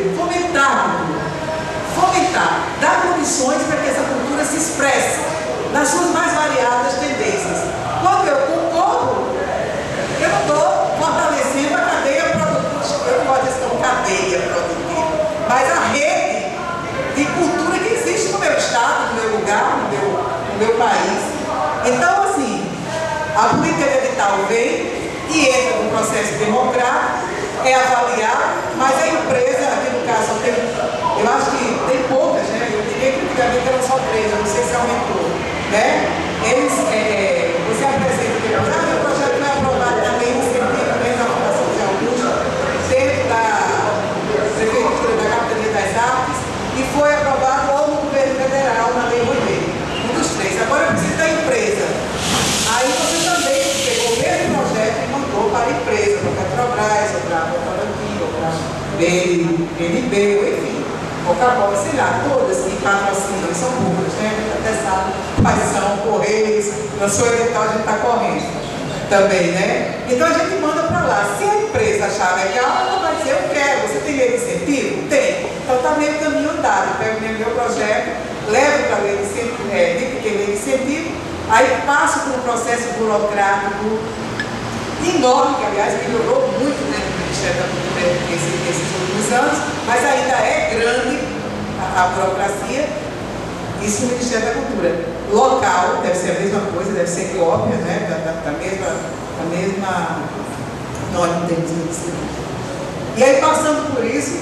expressa nas suas mais variadas tendências. Quando eu concordo, eu não estou fortalecendo a cadeia produtiva, eu não gosto de dizer cadeia produtiva, mas a rede de cultura que existe no meu estado, no meu lugar, no meu, no meu país. Então, assim, a política edital vem e entra no processo democrático, é avaliar, mas a empresa, aqui no caso, tem, eu acho que tem poucas, né? Eu diria que antigamente eram só três, eu não sei se aumentou, né? Eles, é, você apresenta depois, ah, meu projeto foi aprovado na lei de incentivo dentro da Fundação de Augusto, dentro da Prefeitura da Capitania das Artes, e foi aprovado ou no governo federal, na lei Rouanet, um dos três. Agora eu preciso da empresa. Aí você também pegou o mesmo projeto e mandou para a empresa, para a Petrobras, ou para a Votorantim, ou para a B N B, ou enfim, Coca-Cola, sei lá, todas que patrocinam, e são públicas, né? A gente até sabe quais são, Correios, na sua edital a gente está correndo também, né? Então a gente manda para lá. Se a empresa achar legal, ela vai dizer, eu quero, você tem lei de incentivo? Tem. Então está meio caminho andado. Eu pego meu projeto, levo para a lei de incentivo, é, digo que tem lei de incentivo, aí passo por um processo burocrático enorme, que aliás melhorou muito, né, no Ministério da Cultura esses, esses últimos anos, mas ainda é grande a, a burocracia, isso no Ministério da Cultura. Local, deve ser a mesma coisa, deve ser cópia, né, da, da, da mesma, da mesma norma de incentivo. E aí passando por isso,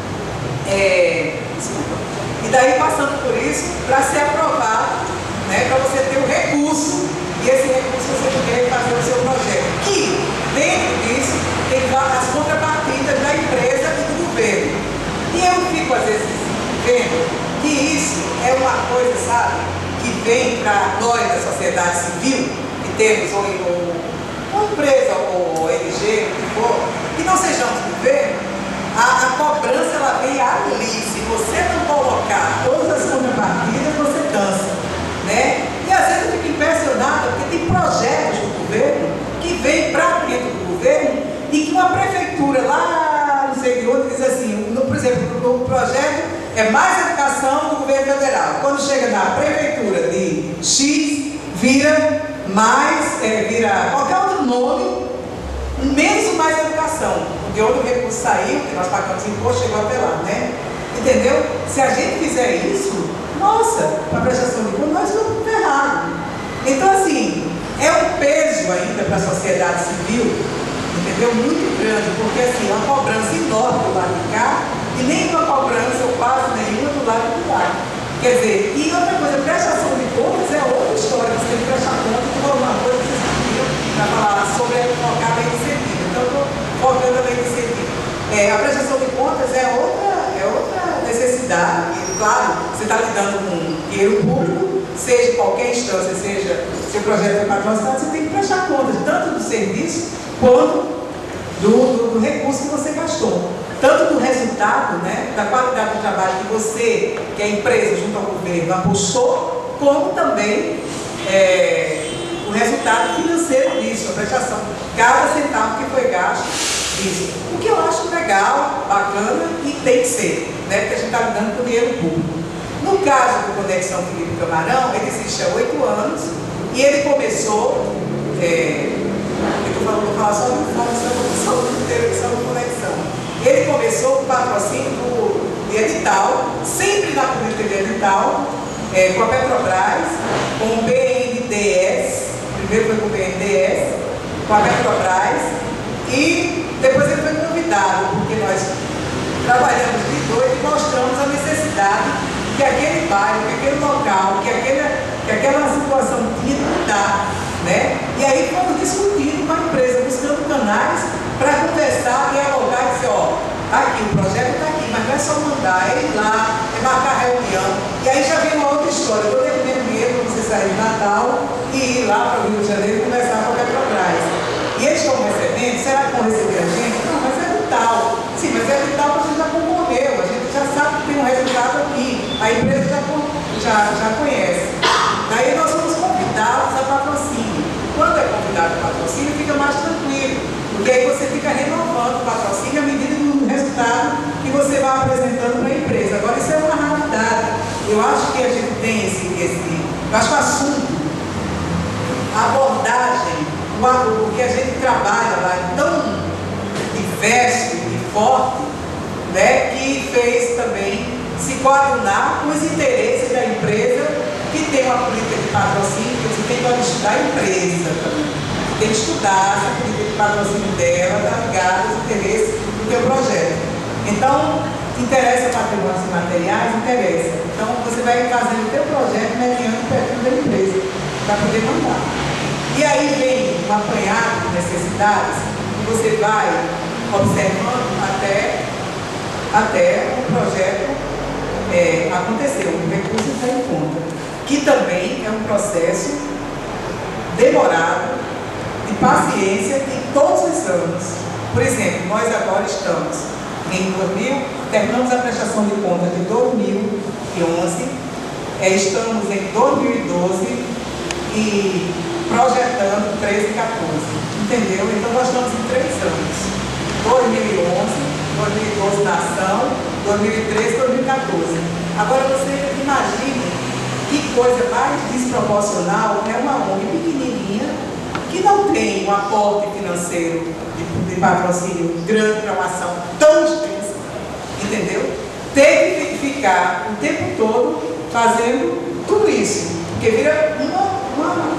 é, desculpa, e daí passando por isso, para ser aprovado, né, para você ter o recurso, e esse recurso você poder fazer o seu projeto. Que, dentro disso, tem as contrapartidas da empresa e do governo. E eu fico, às vezes, vendo que isso é uma coisa, sabe, que vem para nós da sociedade civil, que temos ou, ou, ou empresa, ou O N G, o que for, que não sejamos governo, a, a cobrança ela vem ali. Se você não colocar todas as contrapartidas, você dança, né? E às vezes eu fico impressionada, porque tem projetos do governo que vêm para dentro do governo e que uma prefeitura lá, não sei de onde, diz assim, no, por exemplo, o projeto é mais educação do governo federal. Quando chega na prefeitura de X, vira mais, é, vira qualquer outro nome, menos ou mais educação. De onde o recurso saiu, que nós pagamos imposto, chegou até lá, né? Entendeu? Se a gente fizer isso, nossa, para a prestação de contas, nós estamos ferrados. Então, assim, é um peso ainda para a sociedade civil, entendeu? Muito grande, porque, assim, é uma cobrança enorme do lado de cá e nenhuma cobrança, ou quase nenhuma, do lado de lá. Quer dizer, e outra coisa, prestação de contas é outra história, você tem que prestar conta de alguma coisa que vocês pediram para falar sobre colocar a lei de incentivo. Então, eu estou focando a lei de incentivo. É, a prestação de contas é outra, é outra necessidade. E, claro, você está lidando com dinheiro público, seja qualquer instância, seja se o projeto é patrocinado, você tem que prestar contas, tanto do serviço quanto do, do, do recurso que você gastou. Tanto do resultado, né, da qualidade do trabalho que você, que a empresa junto ao governo apostou, como também é, o resultado financeiro disso, a prestação, cada centavo que foi gasto disso. O que eu acho legal, bacana e tem que ser, né, porque a gente está lidando com dinheiro público. No caso do Conexão Felipe Camarão, ele existe há oito anos e ele começou, é, eu estou falando, vou falar só do só do televisão do Conexão. Ele começou com o patrocínio do, de edital, sempre na política de edital, é, com a Petrobras, com o B N D E S, primeiro foi com o B N D E S, com a Petrobras, e depois ele foi convidado, porque nós trabalhamos de doido e mostramos a necessidade que aquele bairro, que aquele local, que aquela, que aquela situação tinha que mudar, né? E aí fomos discutindo com a empresa, buscando canais para conversar, dialogar e dizer, ó, tá aqui, o projeto está aqui, mas não é só mandar, é ir lá, é marcar reunião. E aí já vem uma outra história, eu estou devendo dinheiro para você sair de Natal e ir lá para o Rio de Janeiro e conversar com a Petrobras. E eles estão recebendo, será que vão receber a gente? Não, mas é vital. Sim, mas é vital porque a gente já concorreu, a gente já sabe que tem um resultado aqui, a empresa já, já, já conhece. Daí nós somos convidados a patrocínio. Quando é convidado a patrocínio, fica mais tranquilo, porque aí você fica renovando o patrocínio à medida do resultado que você vai apresentando para a empresa. Agora, isso é uma raridade. Eu acho que a gente tem esse, esse Eu acho que o assunto, a abordagem, o que a gente trabalha lá é tão diverso e forte, né, que fez também se coadunar com os interesses da empresa, que tem uma política de patrocínio, que você tem que estudar a empresa também. Você tem que estudar essa política de patrocínio dela, tá ligada aos interesses do teu projeto. Então, interessa patrimônios materiais? Interessa. Então, você vai fazendo o teu projeto mediante o perfil da empresa, para poder mandar. E aí vem um apanhado de necessidades, que você vai observando até, até o projeto é, acontecer, o recurso está em conta. Que também é um processo demorado, de paciência, em todos os anos. Por exemplo, nós agora estamos em dois mil, terminamos a prestação de contas de dois mil e onze, é, estamos em dois mil e doze e projetando treze e quatorze, entendeu? Então nós estamos em três anos, dois mil e onze, dois mil e doze na ação, dois mil e treze, dois mil e quatorze. Agora você imagine que coisa mais desproporcional é uma O N G pequenininha que não tem um aporte financeiro de, de patrocínio grande para uma ação tão extensa, entendeu? Tem que ficar o tempo todo fazendo tudo isso, porque vira uma, uma,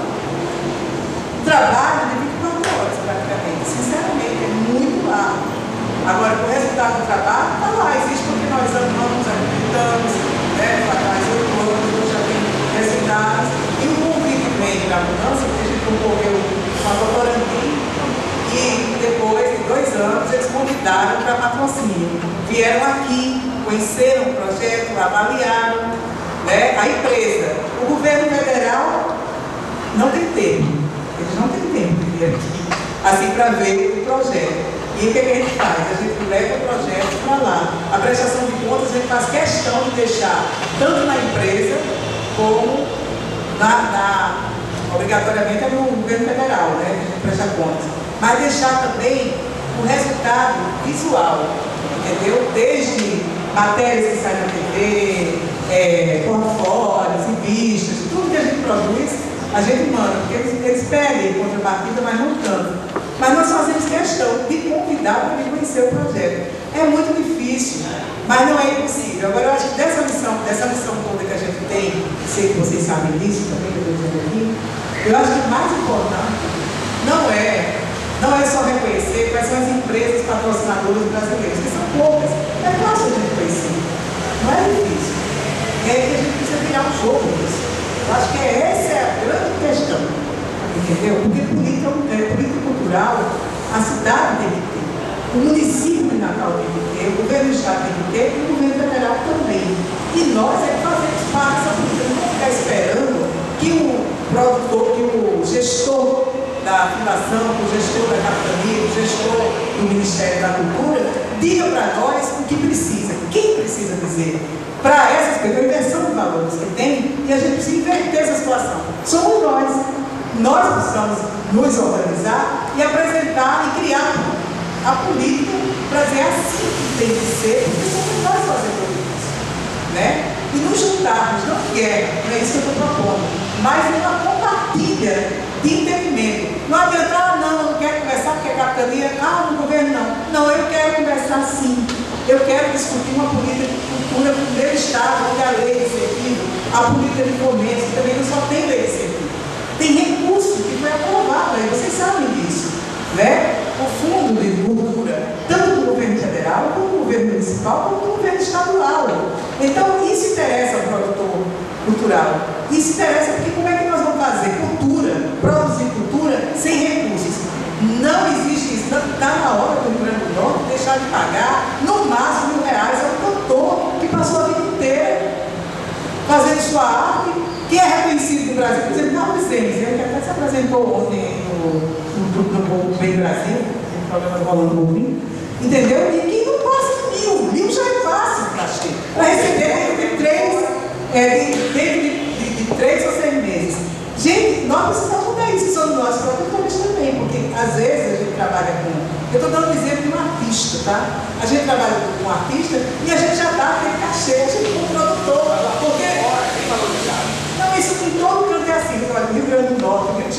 um trabalho de vinte e quatro horas praticamente, sinceramente, é muito largo. Agora, o resultado do trabalho está lá, existe porque nós amamos, acreditamos, né, faz oito anos, já tem resultados, e o convite vem da mudança, porque a gente concorreu com a doutorandinha, e depois de dois anos eles convidaram para patrocínio. Vieram aqui, conheceram o projeto, avaliaram, né, a empresa. O governo federal não tem tempo, eles não têm tempo de vir aqui, assim, para ver o projeto. E o que, que a gente faz? A gente leva o projeto para lá. A prestação de contas a gente faz questão de deixar, tanto na empresa, como na, na obrigatoriamente é no governo federal, né? A gente presta contas. Mas deixar também o resultado visual, entendeu? Desde matérias que saem na T V, é, portfólios, revistas, tudo que a gente produz, a gente manda, porque eles, eles pedem contrapartida, mas não tanto. Mas nós fazemos questão de convidar para vir conhecer o projeto. É muito difícil, mas não é impossível. Agora, eu acho que dessa missão, dessa missão toda que a gente tem, sei que vocês sabem disso também, que eu estou dizendo aqui, eu acho que o mais importante não é, não é só reconhecer quais são as empresas patrocinadoras brasileiras, que são poucas. É fácil a gente conhecer, não é difícil. É que a gente precisa virar um jogo disso. Eu acho que essa é a grande questão. Entendeu? Porque política, é, política cultural, a cidade tem que ter, o município de Natal tem que ter, o governo do estado tem que ter e o governo federal também. E nós é que fazemos parte dessa política, não ficar esperando que o produtor, que o gestor da fundação, o gestor da capitania, o gestor do Ministério da Cultura, diga para nós o que precisa, quem precisa dizer. Para essas pessoas, a inversão de valores que tem, e a gente precisa inverter essa situação. Somos nós. Nós precisamos nos organizar e apresentar e criar a política para dizer assim que tem que ser, porque somos nós fazendo isso, né? E nos juntarmos, não guerra, não é isso que eu estou propondo, mas uma compartilha de entendimento. Não adianta, ah, não, eu não quero conversar porque a capitania, ah, no governo não. Não, eu quero conversar sim. Eu quero discutir uma política de cultura no meu estado, onde a lei de incentivo, a política de fomento, que também não só tem lei de incentivo. Tem recurso que foi aprovado aí, vocês sabem disso, né? O fundo de cultura, tanto do governo federal, como do governo municipal, como do governo estadual. Então, isso interessa ao produtor cultural. Isso interessa porque como é que nós vamos fazer cultura, produzir cultura sem recursos? Não existe isso. Está na hora do Rio Grande do Norte deixar de pagar no máximo mil reais ao cantor que passou a vida inteira fazendo sua arte, que é reconhecido no Brasil, por exemplo, Mauro Zemes, que até se apresentou ontem no, no, no, no Bem Brasil, no programa do Rolando Boldrin, entendeu? E que não passa mil, mil já é fácil para ter, para receber dentro de três, é, dentro de, de, de três ou seis meses. Gente, nós precisamos mudar isso, somos nós produtores também, porque às vezes a gente trabalha com, eu estou dando um exemplo de um artista, tá? A gente trabalha com um artista e a gente já dá aquele cachê, a gente com um produtor, porque não, isso tem todo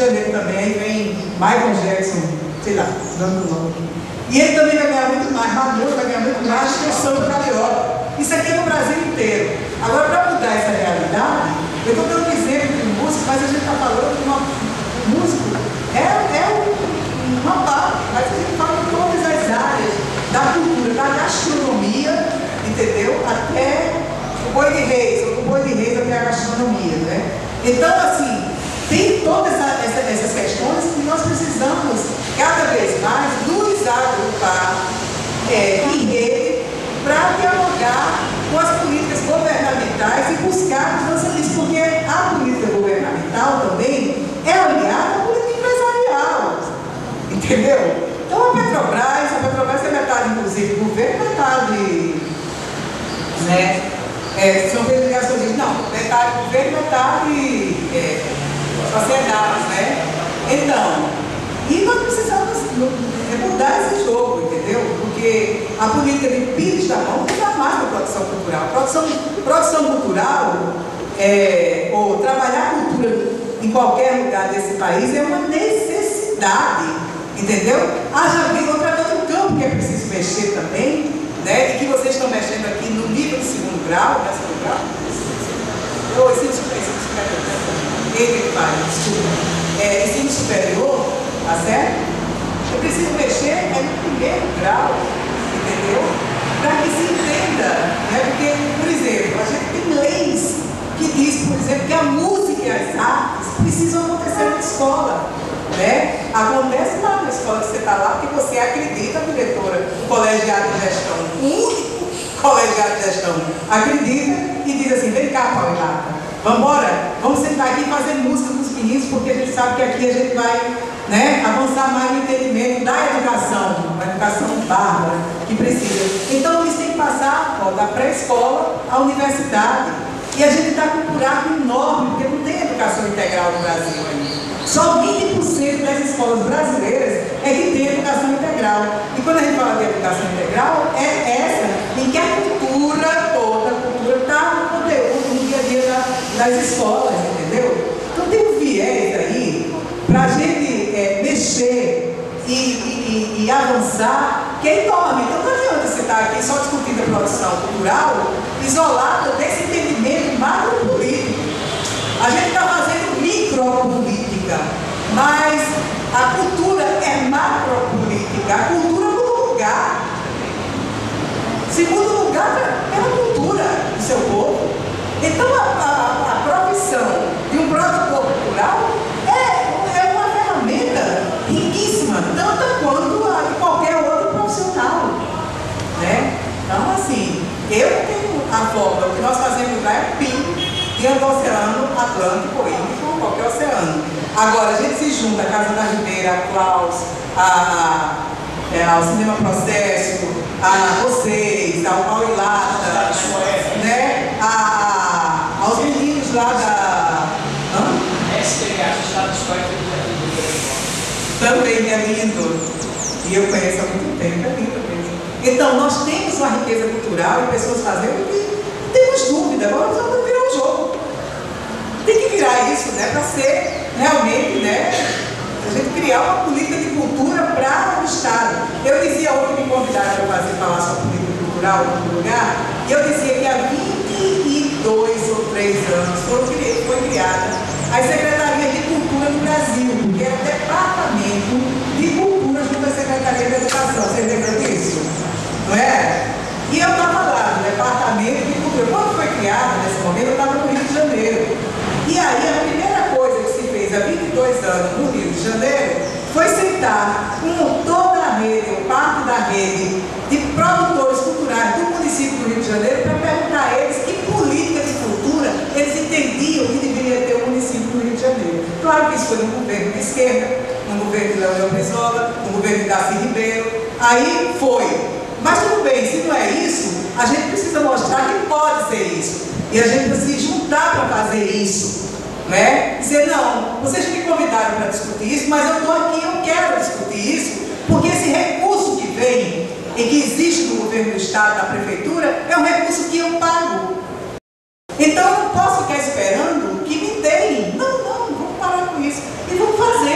Janeiro também, aí vem Michael Jackson, sei lá, dando nome. E ele também vai ganhar muito mais, Maduro vai ganhar muito mais que o samba carioca. Isso aqui é no Brasil inteiro. Agora, para mudar essa realidade, eu estou dando um exemplo de músico, mas a gente está falando de uma, um músico, é, é uma parte, mas a gente fala de todas as áreas da cultura, da gastronomia, entendeu? Até o boi de reis, ou do boi de reis até a gastronomia, né? Então, assim, tem todas essa, essa, essas questões que nós precisamos, cada vez mais, nos agrupar é, em rede para dialogar com as políticas governamentais e buscar mudança disso, porque a política governamental também é aliada à política empresarial, entendeu? Então a Petrobras, a Petrobras é metade, inclusive, do governo, metade, né? É, são delegações, não, metade do governo, metade é, sociedades, né? Então, e nós precisamos mudar esse jogo, entendeu? Porque a política de Pires da mão não dá mais para a produção cultural. Produção, produção cultural, é, ou trabalhar a cultura em qualquer lugar desse país é uma necessidade, entendeu? Haja vindo outra outro campo que é preciso mexer também, né? E que vocês estão mexendo aqui no nível de segundo grau, né? Segundo grau? Ou ensino superior, ensino superior, desculpa. É, ensino superior, tá certo? Eu preciso mexer é no primeiro grau, entendeu? Para que se entenda, né? Porque, por exemplo, a gente tem leis que diz, por exemplo, que a música e as artes precisam acontecer na escola, né? Acontece lá na escola que você está lá, porque você acredita, diretora, o colegiado de gestão, o único colegiado de gestão, acredita e diz assim, vem cá, Paulo e Marta, vamos embora, vamos sentar aqui e fazer música com os meninos, porque a gente sabe que aqui a gente vai, né, avançar mais no entendimento da educação, uma educação bárbara que precisa. Então isso tem que passar, ó, da pré-escola à universidade. E a gente está com um buraco enorme, porque não tem educação integral no Brasil ainda. Só vinte por cento das escolas brasileiras é que tem educação integral. E quando a gente fala de educação integral, é essa em que a cultura toda, a cultura está no conteúdo, no dia a dia da, das escolas, entendeu? Então tem um viés aí para a gente é, mexer e, e, e, e avançar, que é enorme. Então não adianta você estar aqui só discutindo a produção cultural, isolada desse entendimento macropolítico. A gente está fazendo micropolítica, mas a cultura é macropolítica. A cultura é um lugar. Segundo lugar é a cultura do seu povo. Então a, a, a profissão de um produtor cultural é, é uma ferramenta riquíssima, tanto quanto a de qualquer outro profissional, né? Então, assim, eu tenho a forma, o que nós fazemos lá é P I M, dentro do Oceano Atlântico, Índico, qualquer oceano. Agora, a gente se junta, a Casa da Ribeira, a Klaus, a, a, é, ao Cinema Processo, a vocês, ao Paulo e Lata, né? A, a, aos meninos lá da... Hã? S T H, Estado de História também é lindo. E eu conheço há muito tempo, é lindo mesmo. Então, nós temos uma riqueza cultural e pessoas fazendo que não temos dúvida, agora nós vamos virar um jogo. Tem que virar isso, né, para ser realmente, né, a gente criar uma política de cultura para o Estado. Eu dizia hoje que me convidaram para fazer, falar sobre política cultural em outro lugar, e eu dizia que há vinte e dois ou três anos foram, foi criada as Secretarias de Cultura no Brasil, que era o Departamento de Cultura junto à Secretaria de Educação. Vocês lembram disso? Não é? E eu estava lá no Departamento de Cultura. Quando foi criado, nesse momento, eu estava no Rio de Janeiro. E aí, a primeira coisa que se fez há vinte e dois anos no Rio de Janeiro foi sentar com toda a rede, ou parte da rede de produtores culturais do município do Rio de Janeiro para perguntar a eles que política de cultura eles entendiam que deveria ter o município do Rio de Janeiro. Claro que isso foi no governo de esquerda, no governo de Leonel Brizola, no governo de Darcy Ribeiro. Aí foi. Mas tudo bem, se não é isso, a gente precisa mostrar que pode ser isso. E a gente precisa se juntar para fazer isso, né? Dizer, não, vocês me convidaram para discutir isso, mas eu estou aqui, eu quero discutir isso, porque esse recurso que vem e que existe no governo do Estado, da Prefeitura, é um recurso que eu pago. Então eu não posso ficar esperando que me deem. Não, não, vamos parar com isso. E vamos fazer.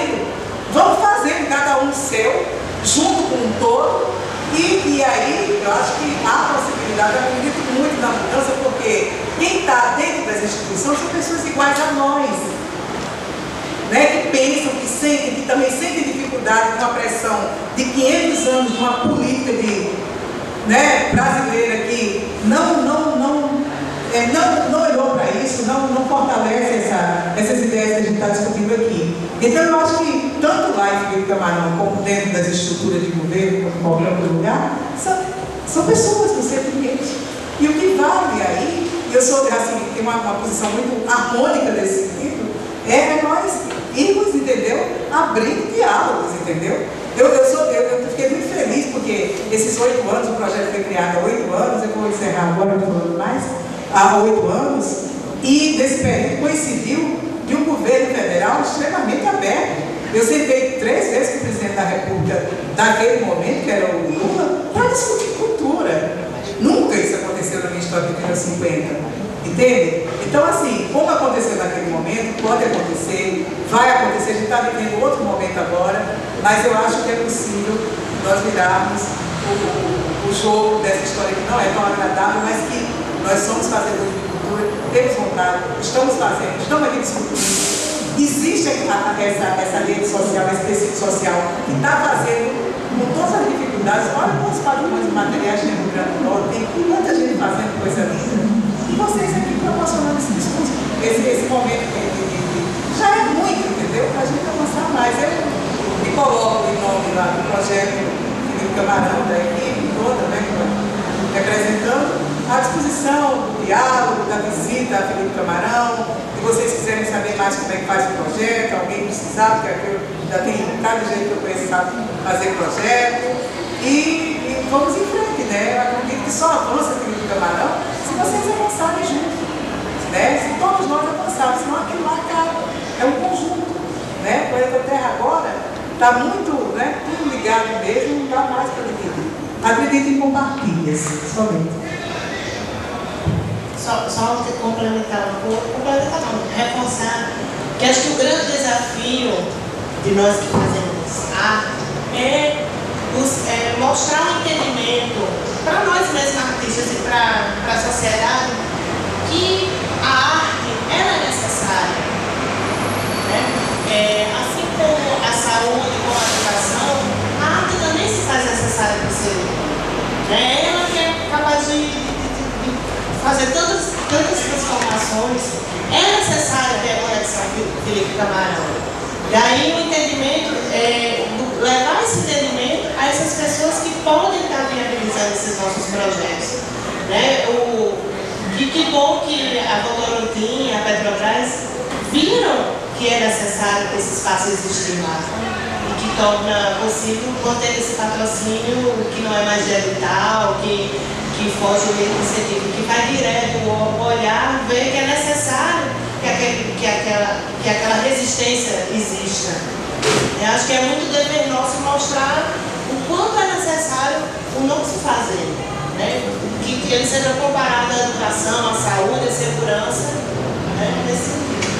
candidato, eu acredito muito na mudança, porque quem está dentro das instituições são pessoas iguais a nós, né? Que pensam, que sentem, que também sentem dificuldade com a pressão de quinhentos anos de uma política de, né, brasileira que não, não, não, é, não, não olhou para isso, não, não fortalece essa, essas ideias que a gente está discutindo aqui. Então eu acho que tanto lá em Felipe Camarão como dentro das estruturas de governo, como em qualquer outro lugar, são, são pessoas que você cliente. E o que vale aí, e eu sou assim, tenho uma, uma posição muito harmônica nesse sentido, é nós irmos, entendeu? Abrindo diálogos, entendeu? Eu, eu, sou, eu, eu fiquei muito feliz porque esses oito anos, o projeto foi criado há oito anos, eu vou encerrar agora, não estou falando mais, há oito anos, e nesse período coincidiu de um governo federal extremamente aberto. Eu sentei três vezes com o presidente da República daquele momento, que era o Lula, para discutir cultura. Nunca isso aconteceu na minha história de trinta, cinquenta. Entende? Então, assim, como aconteceu naquele momento, pode acontecer, vai acontecer, a gente está vivendo outro momento agora, mas eu acho que é possível nós virarmos o, o, o jogo dessa história que não é tão agradável, mas que nós somos fazedores de cultura, temos vontade, estamos fazendo, estamos aqui discutindo. Existe a, essa, essa rede social, esse tecido social que está fazendo, com todas as dificuldades, olha quantos patrimônios materiais tem no Rio Grande do Norte, tem muita gente fazendo coisa linda. E vocês aqui proporcionando esse discurso, esse, esse momento de, de, de, de, já é muito, entendeu? Para a gente avançar mais. Eu me coloco em nome lá do projeto Felipe Camarão, da equipe toda, né, representando, à disposição do diálogo, da visita a Felipe Camarão. Se vocês quiserem saber mais como é que faz o projeto, alguém precisar, porque aqui eu já tenho um bocado de gente que eu conheço sabe fazer projeto. E, e vamos em frente, né? Eu acredito que só avança Felipe Camarão se vocês avançarem juntos, né? Se todos nós avançarmos, senão aquilo lá acaba. É um conjunto, né? O planeta Terra agora está muito, né? Tudo ligado mesmo, não dá mais para dividir. Acredito em compartilhas, somente. Só, só complementar um pouco, complementar não, reforçar, que acho que o grande desafio de nós que fazemos arte é, os, é mostrar um entendimento para nós mesmos artistas e para a sociedade que a arte ela é necessária. Né? É, assim como a saúde, como a educação, a arte também se faz necessária para o ser humano. É ela que é capaz de fazer tantas, tantas transformações. É necessário ter a conexão com Felipe Camarão. Daí o entendimento, é, levar esse entendimento a essas pessoas que podem estar viabilizando esses nossos projetos. Né? O, que, que bom que a Votorantim, a Petrobras viram que é necessário que esse espaço existir lá. E que torna possível manter esse patrocínio que não é mais digital, que que foge o mesmo incentivo, que vai direto ao olhar, ver que é necessário que, aquele, que, aquela, que aquela resistência exista. Eu acho que é muito dever nosso mostrar o quanto é necessário o não se fazer, né? que, que ele seja comparado à educação, à saúde, à segurança, né? Nesse sentido.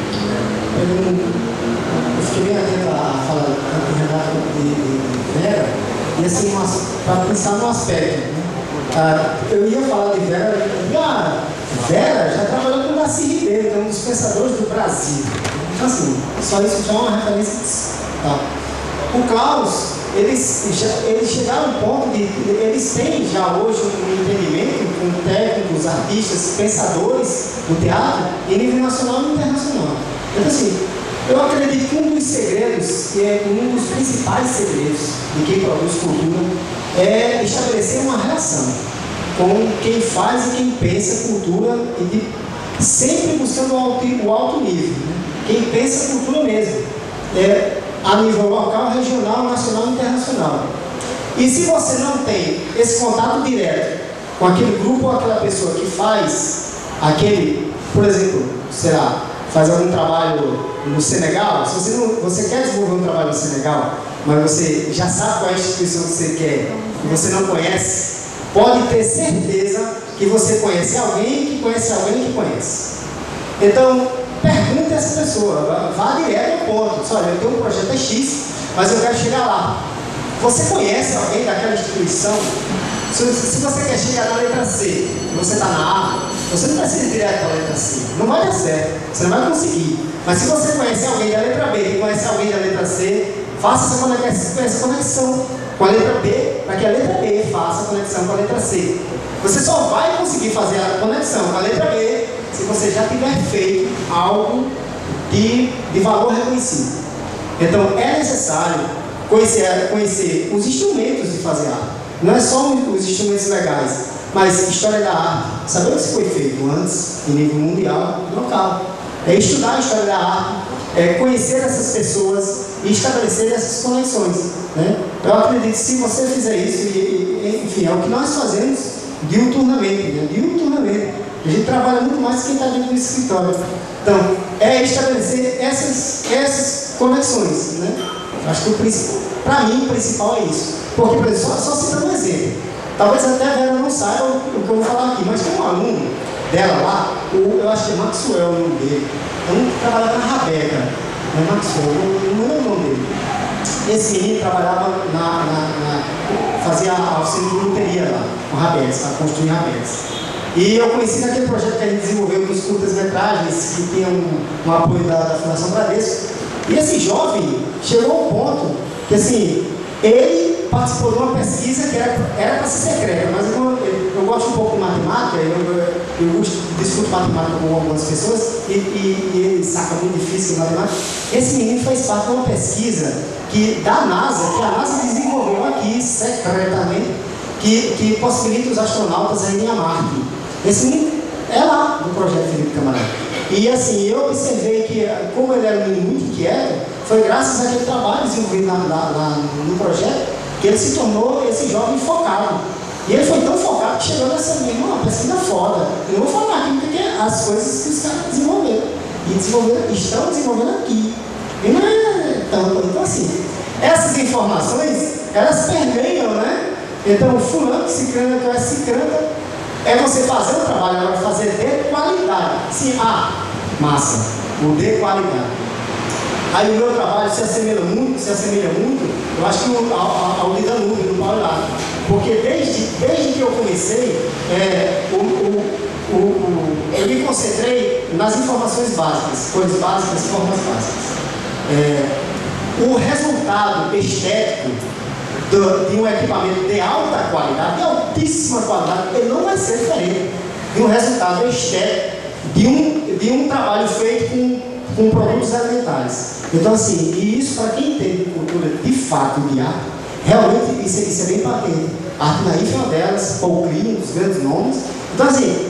Eu fiquei bem atento à fala do Renato e Vera, e assim, para pensar no aspecto, né? Ah, eu ia falar de Vera, e a Vera já trabalhou com o Darcy Ribeiro, que é um dos pensadores do Brasil. Então, assim, só isso já é uma referência. Tá. O Klaus, eles, eles chegaram a um ponto de. Eles têm já hoje um entendimento com técnicos, artistas, pensadores do teatro em nível nacional e internacional. Então, assim, eu acredito que um dos segredos, que é um dos principais segredos de quem produz cultura, é estabelecer uma relação com quem faz e quem pensa cultura e de, sempre buscando o alto, o alto nível. Né? Quem pensa cultura mesmo, é, a nível local, regional, nacional e internacional. E se você não tem esse contato direto com aquele grupo ou aquela pessoa que faz aquele, por exemplo, sei lá, faz algum trabalho no Senegal, se você, não, você quer desenvolver um trabalho no Senegal, mas você já sabe qual é a instituição que você quer e você não conhece, pode ter certeza que você conhece alguém que conhece alguém que conhece. Então, pergunte a essa pessoa, vá direto ao ponto. Olha, eu tenho um projeto X, mas eu quero chegar lá. Você conhece alguém daquela instituição? Se, se você quer chegar na letra C e você está na A, você não precisa ir direto para a letra C. Não vai dar certo, você não vai conseguir. Mas se você conhece alguém da letra B e conhece alguém da letra C, faça essa conexão, essa conexão com a letra B, para que a letra B faça a conexão com a letra C. Você só vai conseguir fazer a conexão com a letra B se você já tiver feito algo de, de valor reconhecido. Então é necessário conhecer, conhecer os instrumentos de fazer arte. Não é só os instrumentos legais, mas história da arte, saber o que foi feito antes, em nível mundial e local. É estudar a história da arte, é conhecer essas pessoas e estabelecer essas conexões. Né? Eu acredito que se você fizer isso, e, e, enfim, é o que nós fazemos diuturnamente, né? diuturnamente. A gente trabalha muito mais que quem está dentro do escritório. Então, é estabelecer essas, essas conexões. Né? Acho que o principal, para mim, o principal é isso. Porque, por exemplo, só, só citando um exemplo. Talvez até a Vera não saiba o, o que eu vou falar aqui, mas tem um aluno dela lá, o, eu acho que é Maxwell o nome dele, é um que trabalhava na Rabeca, não é Maxwell, eu não lembro o nome dele. Esse menino trabalhava na, na, na fazia auxílio de loteria lá, com Rabex, para construir Rabex. E eu conheci naquele projeto que a gente desenvolveu com os curtas-metragens, que tinha um, um apoio da, da Fundação Bradesco. E esse jovem chegou ao ponto que, assim, ele participou de uma pesquisa que era para ser secreta, mas eu, eu, eu gosto um pouco de matemática, eu, eu, eu discuto matemática com algumas pessoas, e, e, e ele saca muito difícil de matemática. Esse menino fez parte de uma pesquisa que, da NASA, que a NASA desenvolveu aqui, secretamente, que, que possibilita os astronautas irem a Marte. Esse menino é lá do projeto Felipe Camarão. E assim, eu observei que, como ele era um menino muito inquieto, foi graças àquele trabalho desenvolvido na, na, na, no projeto que ele se tornou esse jovem focado. E ele foi tão focado que chegou nessa mesma uma pesquisa foda. Eu não vou falar aqui porque é as coisas que os caras desenvolveram. E desenvolveram, estão desenvolvendo aqui. E não é tanto. Então assim, essas informações, elas permeiam, né? Então, fulano, ciclano, que é ciclano, é você fazer o trabalho, agora fazer de qualidade. Sim, ah, massa, o de qualidade. Aí o meu trabalho se assemelha muito, se assemelha muito, eu acho que o, ao, ao de Danube, do Paulo Lado. Porque desde, desde que eu comecei, é, o, o, o, o, eu me concentrei nas informações básicas, coisas básicas, formas básicas. É, o resultado estético do, de um equipamento de alta qualidade, de altíssima qualidade, ele não vai ser diferente de um resultado estético de um, de um trabalho feito com, com produtos alimentares. Então, assim, e isso para quem entende de cultura de fato de arte, realmente isso, isso é bem patente. A Arte Naif é uma delas, Paul Klee, um dos grandes nomes. Então, assim,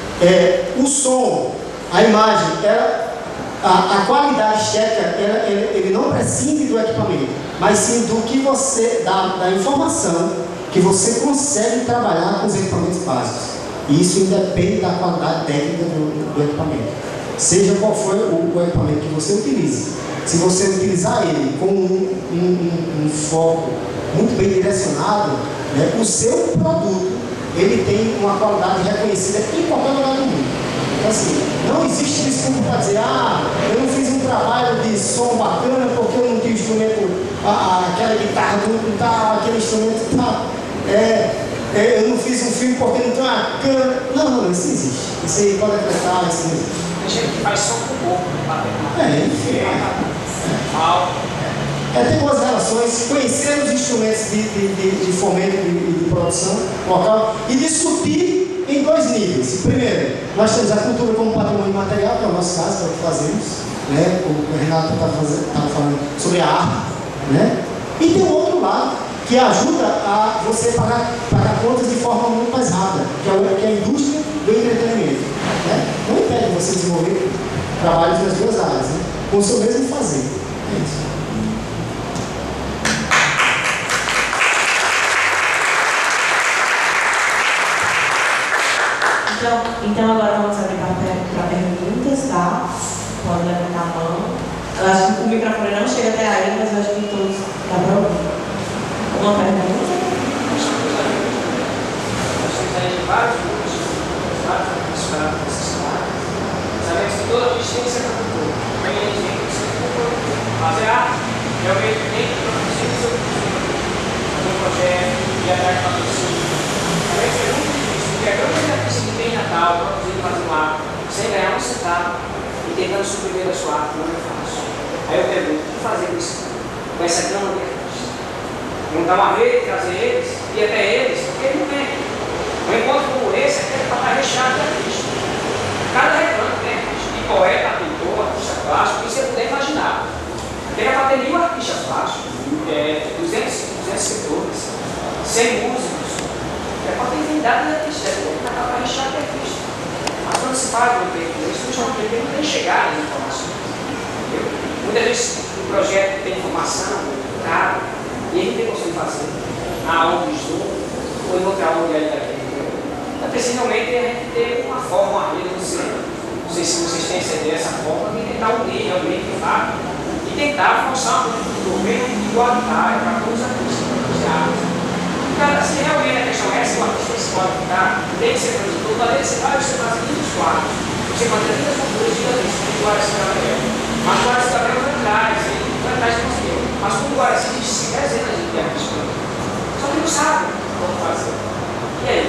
é, o som, a imagem, ela, a, a qualidade estética, ela, ele, ele não prescinde do equipamento, mas sim do que você, da, da informação que você consegue trabalhar com os equipamentos básicos. E isso independe da qualidade técnica do, do equipamento. Seja qual for o, o equipamento que você utilize. Se você utilizar ele com um, um, um, um foco muito bem direcionado, né, o seu produto, ele tem uma qualidade reconhecida em qualquer lugar do mundo. Então, assim, não existe desculpa para dizer, ah, eu não fiz um trabalho de som bacana porque eu não tinha instrumento, a, a, aquela guitarra não tá, aquele instrumento tá, é, é, eu não fiz um filme porque não tem uma câmera. Não, não, isso não existe. Isso aí pode acreditar, isso não existe. Tem gente que faz som com o corpo, bater. É, enfim. É, é ter boas relações, conhecer os instrumentos de, de, de, de fomento e de, de produção local e discutir em dois níveis. Primeiro, nós temos a cultura como patrimônio material, que é o nosso caso, que é o que fazemos. Né? O Renato estava falando sobre a arte. Né? E tem o outro lado, que ajuda a você pagar, pagar contas de forma muito mais rápida, que é, o, que é a indústria do entretenimento. Né? Não impede você desenvolver trabalhos nas duas áreas, né? Com o seu mesmo fazer. É isso. Então, então agora vamos abrir para perguntas, tá? Pode levantar a mão. Eu acho que o microfone não chega até aí, mas eu acho que todos dá para ouvir. Uma pergunta? Nós temos aí vários grupos, vários grupos para necessidade. Sabemos que toda a gente tem que ser cultura. Como é que a gente tem que ser cultura? Fazer arte é o meio que tem que produzir o seu fazer um projeto. ir atrás de patrocínio. Vai ser muito difícil, porque a grande artista que tem em Natal, produzindo fazer um ato, sem ganhar um centavo e tentando suprimir a sua arte, não é fácil. Aí eu pergunto, o que fazer isso com essa gama de artistas? Montar uma rede, trazer eles, ir até eles, porque ele não tem. Um encontro como esse é para estar recheado de artistas. Cada recanto tem artista, de poeta, pintor, artista plástico, isso você puder imaginar. Tem a bater mil artistas plásticos, é, duzentos, duzentos setores, cem músicos. É para ter infinidade de artistas, é para rechear de artistas. Mas quando se fala do empreendedorismo, ele não tem chegado às informações. Entendeu? Muitas vezes o projeto tem informação, caro, e ele não tem conseguido fazer na aula de Zoom ou em outra aula de L H T. Então, possivelmente, a gente ter uma forma, uma rede, não sei, não sei se vocês têm essa ideia, essa forma, de tentar unir realmente o fato e tentar forçar um governo igualitário para todos os artistas, para todos os artistas. Então, se realmente a questão é essa, o artista escolhe ficar, tem que ser produtor, além de ser vários, você faz muitos quadros, você faz muitas culturas, gigantes, como o Guaraci Gabriel. Mas o Guaraci Gabriel vai atrás, ele vai atrás de conseguir. Mas como o Guaraci existe dezenas de artistas, só que não sabe como fazer. E aí,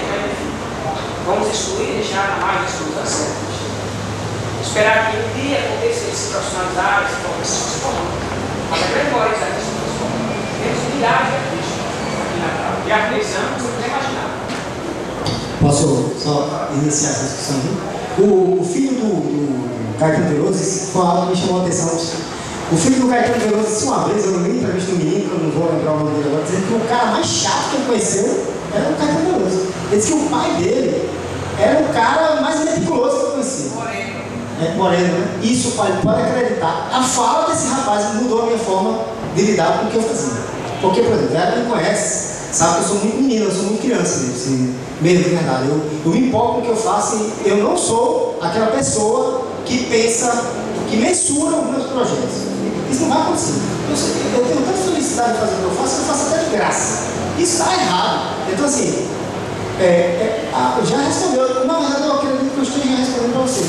vamos excluir, deixar a margem de exclusão certa. Esperar que um dia aconteça eles se profissionalizarem, se transformando. Mas a grande maioria dos artistas se transformando. Temos milhares de artistas aqui na Natal. E artesãos, você não imaginar. Posso só iniciar essa discussão aqui? O, o filho do, do Caetano Veloso, foi algo que me chamou a atenção. O filho do Caetano Veloso disse uma vez, eu não li entrevista do menino, que eu não vou lembrar o nome dele agora, dizendo que o cara mais chato que ele conheceu era o Caetano Veloso. Ele disse que o pai dele era o cara mais meticuloso que eu conhecia. Moreno. É, Moreno, né? Isso, pai, pode acreditar. A fala desse rapaz mudou a minha forma de lidar com o que eu fazia. Porque, por exemplo, ela me conhece, sabe que eu sou muito menino, eu sou muito criança mesmo, assim, mesmo de verdade. Eu, eu me empolgo com o que eu faço e eu não sou aquela pessoa que pensa, que mensura os meus projetos. Isso não vai acontecer. Eu, sei, eu tenho tanta felicidade de fazer o que eu faço, eu faço até de graça. Isso está errado. Então, assim, é, é, a, já respondeu, na verdade, eu acredito que eu esteja respondendo para você.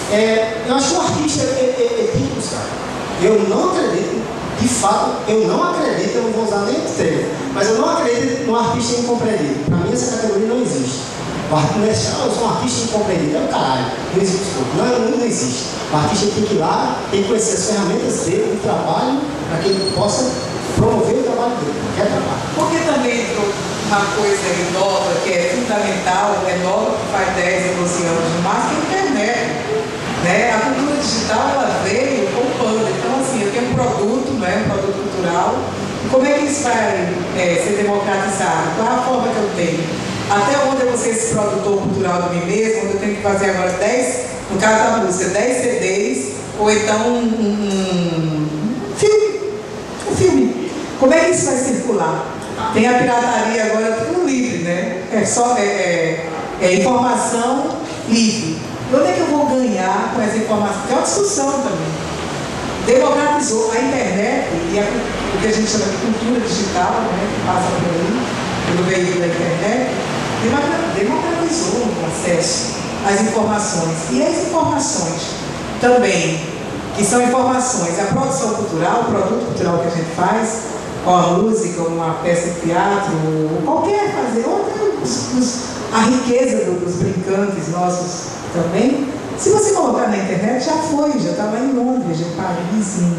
É, eu acho que o artista é, é, é, é rico, sabe? Eu não acredito, de fato, eu não acredito, eu não vou usar nem o termo, mas eu não acredito no artista incompreendido. Para mim, essa categoria não existe. O artista não é assim, ah, eu sou um artista incompreendido, é o caralho, não existe isso. Não, não, não existe. O artista tem que ir lá, tem que conhecer as ferramentas dele, o trabalho, para que ele possa promover o trabalho dele, qualquer trabalho. Porque também entrou uma coisa nova, que é fundamental, é nova, que faz dez, doze anos no máximo, que é a internet. Né? A cultura digital, ela veio com pano. Então, assim, eu tenho um produto, né, um produto cultural. E como é que isso vai é, ser democratizado? Qual é a forma que eu tenho? Até onde eu vou ser esse produtor cultural de mim mesmo, onde eu tenho que fazer agora dez, no caso da música, dez C Ds, ou então um, um, um filme. Um filme. Como é que isso vai circular? Tem a pirataria agora, tudo livre, né? É só é, é, é informação livre. E onde é que eu vou ganhar com essa informação? Que é uma discussão também. Democratizou a internet e a, o que a gente chama de cultura digital, né, que passa por aí, pelo veículo da internet, democratizou o acesso às informações. E as informações também, que são informações, a produção cultural, o produto cultural que a gente faz, ou a música, ou uma peça de teatro, ou qualquer fazer, ou os, os, a riqueza do, dos brincantes nossos também, se você colocar na internet, já foi, já estava em Londres, em Paris, em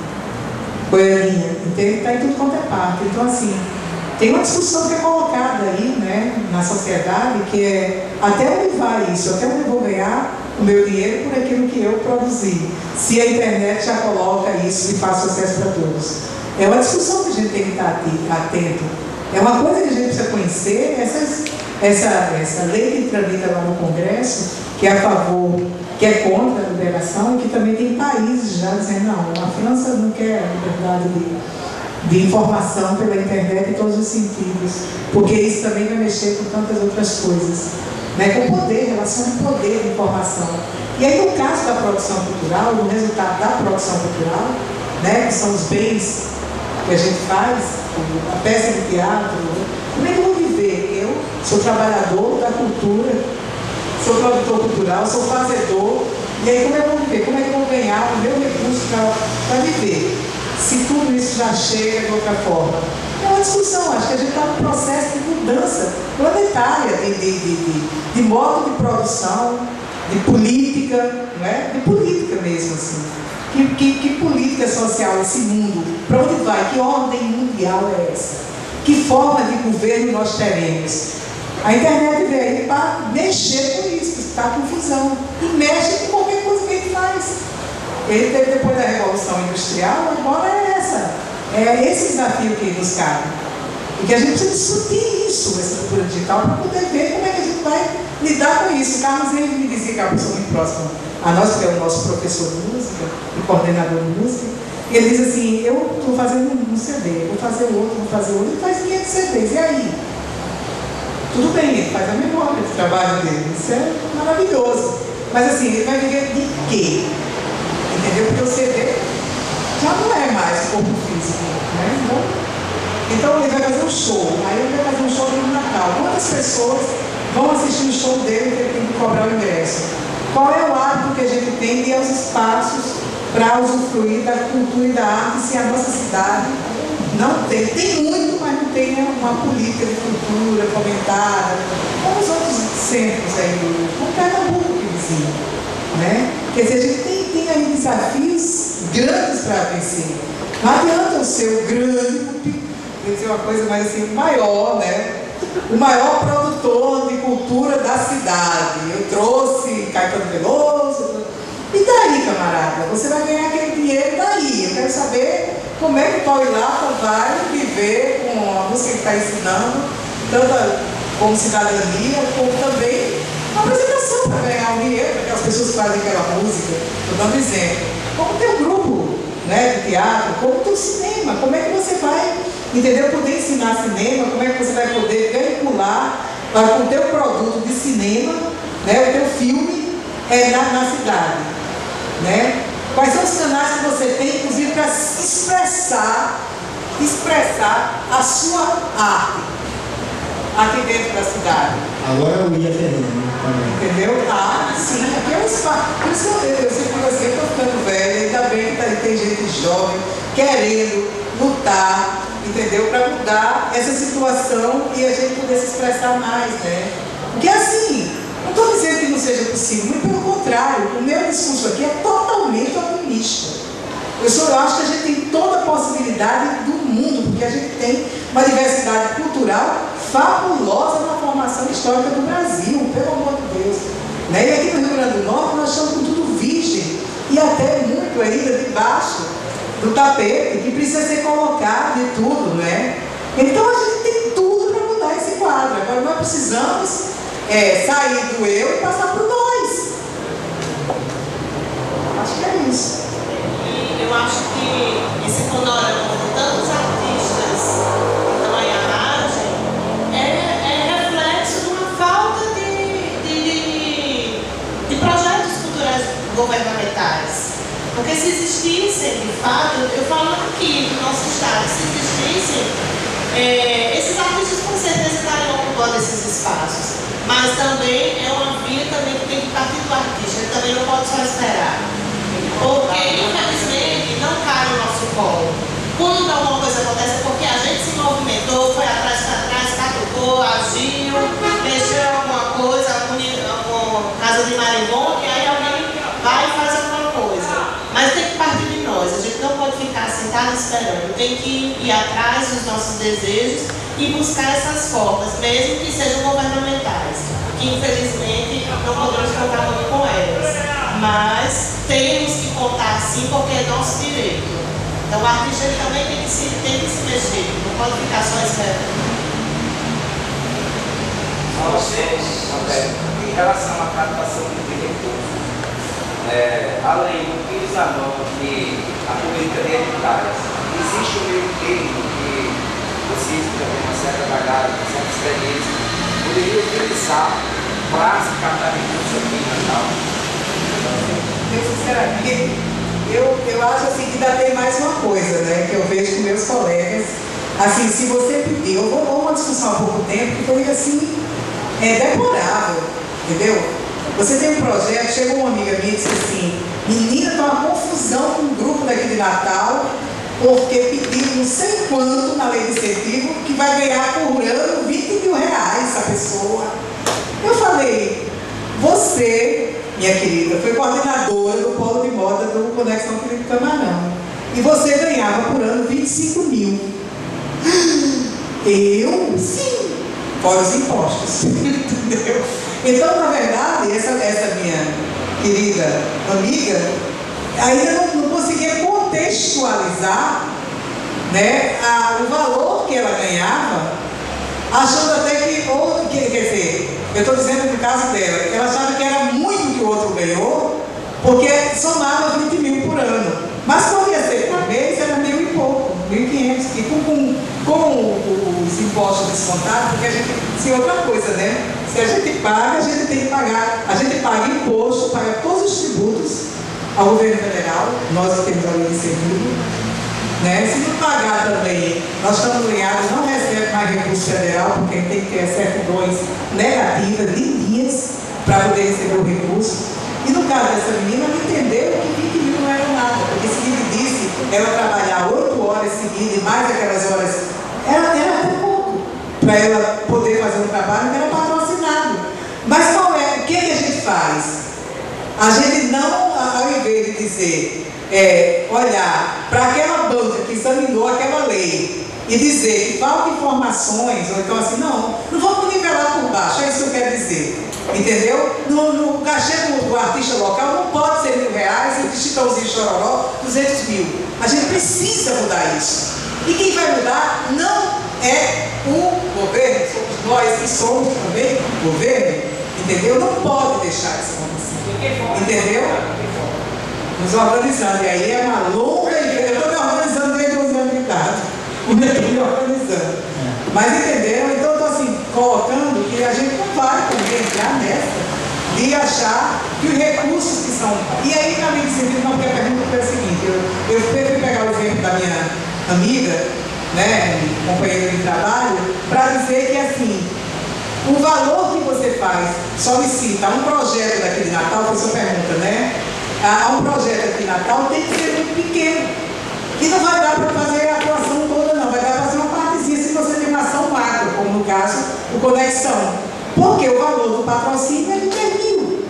Goiânia, entende? Está em tudo quanto é parte. Então, assim, tem uma discussão que é colocada aí, né, na sociedade, que é até onde vai isso, até onde eu vou ganhar o meu dinheiro por aquilo que eu produzi, se a internet já coloca isso e faz sucesso para todos. É uma discussão que a gente tem que estar atento. É uma coisa que a gente precisa conhecer, essas, essa, essa lei que tramita lá no Congresso, que é a favor, que é contra a liberação, e que também tem países já dizendo, não, a França não quer a liberdade de, de informação pela internet em todos os sentidos, porque isso também vai mexer com tantas outras coisas, né, com poder, relação de poder de informação. E aí, no caso da produção cultural, o resultado da produção cultural, né, que são os bens que a gente faz, a peça de teatro, como é que eu vou viver? Eu sou trabalhador da cultura, sou produtor cultural, sou fazedor, e aí como é que eu vou viver? Como é que eu vou ganhar o meu recurso para viver? Se tudo isso já chega de outra forma. É uma discussão, acho que a gente está num processo de mudança planetária, de, de, de, de, de modo de produção, de política, não é? De política mesmo, assim. Que, que, que política social esse mundo? Para onde vai? Que ordem mundial é essa? Que forma de governo nós teremos? A internet veio aí para mexer com isso, para confusão. E mexe com qualquer coisa que ele faz. Ele teve depois da Revolução Industrial, agora é essa. É esse desafio que nos cabe. E que a gente precisa discutir isso, essa cultura digital, para poder ver como é que a gente vai lidar com isso. O Carlos ele me dizia que é uma pessoa muito próxima a nós, que é o nosso professor de música, e coordenador de música. Ele diz assim, eu estou fazendo um C D, vou fazer outro, vou fazer outro, ele faz quinhentos C Ds, e aí? Tudo bem, ele faz a memória do trabalho dele, isso é maravilhoso. Mas assim, ele vai viver de quê? Entendeu? Porque o C D já não é mais corpo físico, né? Então, então ele vai fazer um show, aí ele vai fazer um show no Natal. Quantas pessoas vão assistir o show dele e ele tem que cobrar o ingresso? Qual é o hábito que a gente tem de ir aos espaços para usufruir da cultura e da arte se a nossa cidade não tem? Tem muito, mas não tem uma política de cultura fomentada, como os outros centros aí, como Pernambuco, que dizia, né? Quer dizer, a gente tem, tem aí desafios grandes para vencer. Não adianta o seu grande, vou dizer uma coisa mais assim, maior, né? O maior produtor de cultura da cidade. Eu trouxe Caetano Veloso. E daí, camarada? Você vai ganhar aquele dinheiro daí. Eu quero saber como é que o Paulo Ilata vai viver com a música que está ensinando, tanto como cidadania, como também a apresentação para ganhar o dinheiro, para aquelas pessoas que fazem aquela música. Estou dando exemplo. Como tem um grupo, né, de teatro, como tem o cinema, como é que você vai, entendeu, poder ensinar cinema, como é que você vai poder veicular com o teu produto de cinema, né, o teu filme é, na, na cidade, né? Quais são os canais que você tem, inclusive, para expressar, expressar a sua arte aqui dentro da cidade? Agora eu ia Fernando também. Entendeu? Ah, sim, porque é um espaço. Por isso eu, eu sempre digo assim, eu estou ficando velha, ainda bem que tá, tem gente jovem querendo lutar, entendeu? Para mudar essa situação e a gente poder se expressar mais, né? Porque assim, não estou dizendo que não seja possível, muito pelo contrário, o meu discurso aqui é totalmente otimista. Eu só eu acho que a gente tem toda a possibilidade do mundo, porque a gente tem uma diversidade cultural fabulosa na formação histórica do Brasil, pelo amor de Deus. Né? E aqui no Rio Grande do Norte nós estamos com tudo virgem e até muito ainda debaixo do tapete, que precisa ser colocado de tudo, não é? Então a gente tem tudo para mudar esse quadro. Agora nós precisamos é, sair do eu e passar para o nós. Acho que é isso. Eu acho que esse panorama de tantos artistas que estão aí à margem é, é reflexo de uma falta de, de, de, de projetos culturais governamentais. Porque se existissem, de fato, eu falo aqui do nosso estado, se existissem, é, esses artistas com certeza estariam ocupando esses espaços. Mas também é uma via também que tem que partir do artista, ele também não pode só esperar. Porque, infelizmente, não cai no nosso colo. Quando alguma coisa acontece é porque a gente se movimentou, foi atrás para trás, catucou, agiu, mexeu alguma coisa, alguma casa de marimbondo, e aí alguém vai e faz alguma coisa. Mas tem que partir de nós, a gente não pode ficar sentado esperando, tem que ir atrás dos nossos desejos e buscar essas formas, mesmo que sejam governamentais, que infelizmente não podemos contar muito com elas. Mas temos que contar sim, porque é nosso direito. Então o artista ele também tem que, se, tem que se mexer, não pode ficar só esperando. Vocês, em relação à captação de recursos, é, além do que os anões de a política de editais, existe um meio termo que vocês que têm uma certa bagagem, uma certa experiência, poderiam utilizar para se captar recursos aqui em Natal? Eu, sinceramente, eu, eu acho assim que ainda tem mais uma coisa, né, que eu vejo com meus colegas. Assim, se você pedir, eu vou uma discussão há pouco tempo que foi assim, é deplorável, entendeu? Você tem um projeto, chegou uma amiga minha e disse assim, menina, tá uma confusão com um grupo daqui de Natal, porque pediram não sei quanto na lei de incentivo que vai ganhar por ano vinte mil reais a pessoa. Eu falei, você, minha querida, foi coordenadora do polo de moda do Conexão Felipe Camarão. E você ganhava por ano vinte e cinco mil. Eu? Sim. Fora os impostos. Entendeu? Então, na verdade, essa, essa minha querida amiga ainda não, não conseguia contextualizar, né, a, o valor que ela ganhava, achando até que, ou, que, quer dizer, eu estou dizendo no caso dela, ela achava que era muito que o outro ganhou, porque somava vinte mil por ano. Mas quando ia ser por mês, era mil e pouco, mil e quinhentos. E com, com, com os impostos descontados, porque a gente, se outra coisa, né? Se a gente paga, a gente tem que pagar, a gente paga imposto, paga todos os tributos ao governo federal, nós que temos a lei de incentivo, né? Se não pagar também, nós estamos ligados, não recebe mais recurso federal, porque tem que ter certidões negativas, lindinhas, para poder receber o recurso. E no caso dessa menina, ela entendeu que vinte mil não era nada, porque se ele disse ela trabalhar oito horas seguidas e mais aquelas horas, era, era até pouco para ela poder fazer um trabalho que era patrocinado. Mas qual é? O que, que a gente faz? A gente não, ao invés de dizer, é, olhar para aquela banca que examinou aquela lei e dizer que falta informações, ou então assim, não, não vamos nivelar por baixo, é isso que eu quero dizer. Entendeu? No, no cachê do, do artista local não pode ser mil reais e de Chitãozinho Chororó duzentos mil. A gente precisa mudar isso. E quem vai mudar não é o governo, somos nós que somos também governo. Entendeu? Não pode deixar isso acontecer. Entendeu? Nos organizando. E aí é uma longa. Eu estou me organizando desde os anos de idade. Ainda estou me organizando. Mas entenderam? Então eu estou assim, colocando que a gente não vai também entrar nessa de achar que os recursos que são. E aí, na minha sentido, não, porque a pergunta foi a seguinte: eu, eu fui pegar o exemplo da minha amiga, né, companheira de trabalho, para dizer que assim, o valor que você faz solicita um projeto daqui de Natal, que a sua pergunta, né? A, a um projeto aqui de Natal tem que ser muito pequeno. E não vai dar para fazer a atuação toda, não. Vai dar para fazer uma partezinha se você tem uma ação macro, como no caso o Conexão. Porque o valor do patrocínio é de três mil.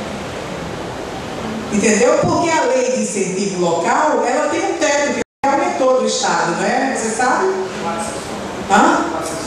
Entendeu? Porque a lei de incentivo local, ela tem um teto que aumentou do Estado, não é? Você sabe? Hã?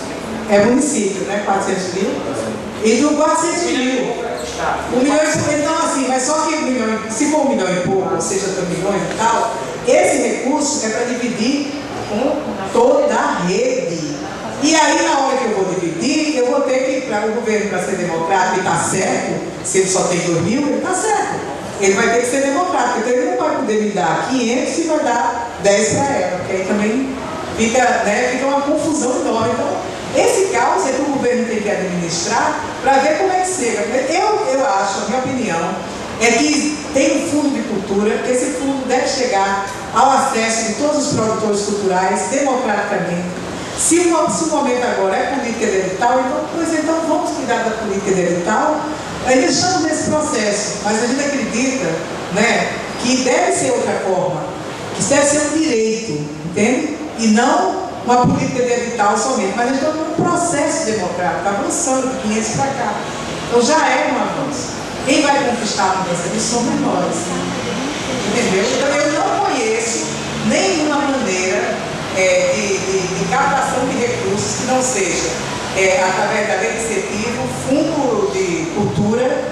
É município, né? quatrocentos mil. E do quatrocentos mil. Um milhão e pouco. Então, assim, mas só que um milhão, se for um milhão e pouco, ou seja, dois milhões e tal, esse recurso é para dividir com toda a rede. E aí, na hora que eu vou dividir, eu vou ter que, para o governo, para ser democrático, ele está certo, se ele só tem dois mil, ele está certo. Ele vai ter que ser democrático, então ele não vai poder me dar quinhentos e vai dar dez para ela, porque aí também fica, né, fica uma confusão enorme. Então, esse caos é que o governo tem que administrar para ver como é que chega. Eu, eu acho, a minha opinião, é que tem um fundo de cultura, que esse fundo deve chegar ao acesso de todos os produtores culturais democraticamente. Se o, se o momento agora é política edital, então, pois então vamos cuidar da política edital. Ainda estamos nesse processo, mas a gente acredita, né, que deve ser outra forma, que deve ser um direito, entende? E não uma política de edital somente, mas a gente está num processo democrático, avançando de quinhentos para cá. Então já é um avanço. Quem vai conquistar a mudança disso somos nós. Entendeu? Então eu não conheço nenhuma maneira é, de, de, de captação de recursos que não seja é, através da lei de incentivo, fundo de cultura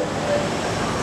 e,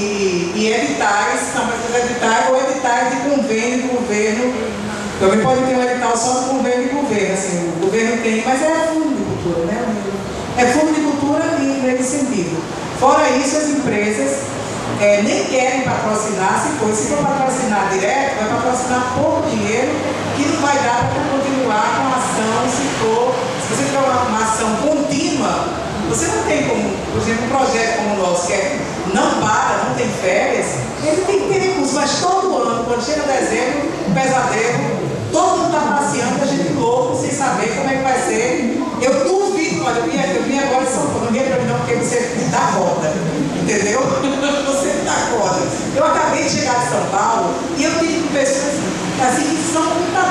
e, e editais, não, mas editais ou editais de convênio do governo. Também pode ter um edital só do convênio de governo, assim, o governo tem, mas é fundo de cultura, né? É fundo de cultura e lei de incentivo. Fora isso, as empresas é, nem querem patrocinar, se for, se for patrocinar direto, vai patrocinar pouco dinheiro, que não vai dar para continuar com a ação, se for, se você tiver uma, uma ação contínua, você não tem como, por exemplo, um projeto como o nosso, que é, não para, não tem férias, ele tem que ter recursos, mas todo ano, quando chega dezembro, um pesadelo, todo mundo está passeando, a gente louco, sem saber como é que vai ser. Eu duvido, olha, eu vim, eu vim agora em São Paulo, não vim para mim não, porque você me dá roda, entendeu? Você dá corda. Eu acabei de chegar de São Paulo e eu tive pessoas assim que são muito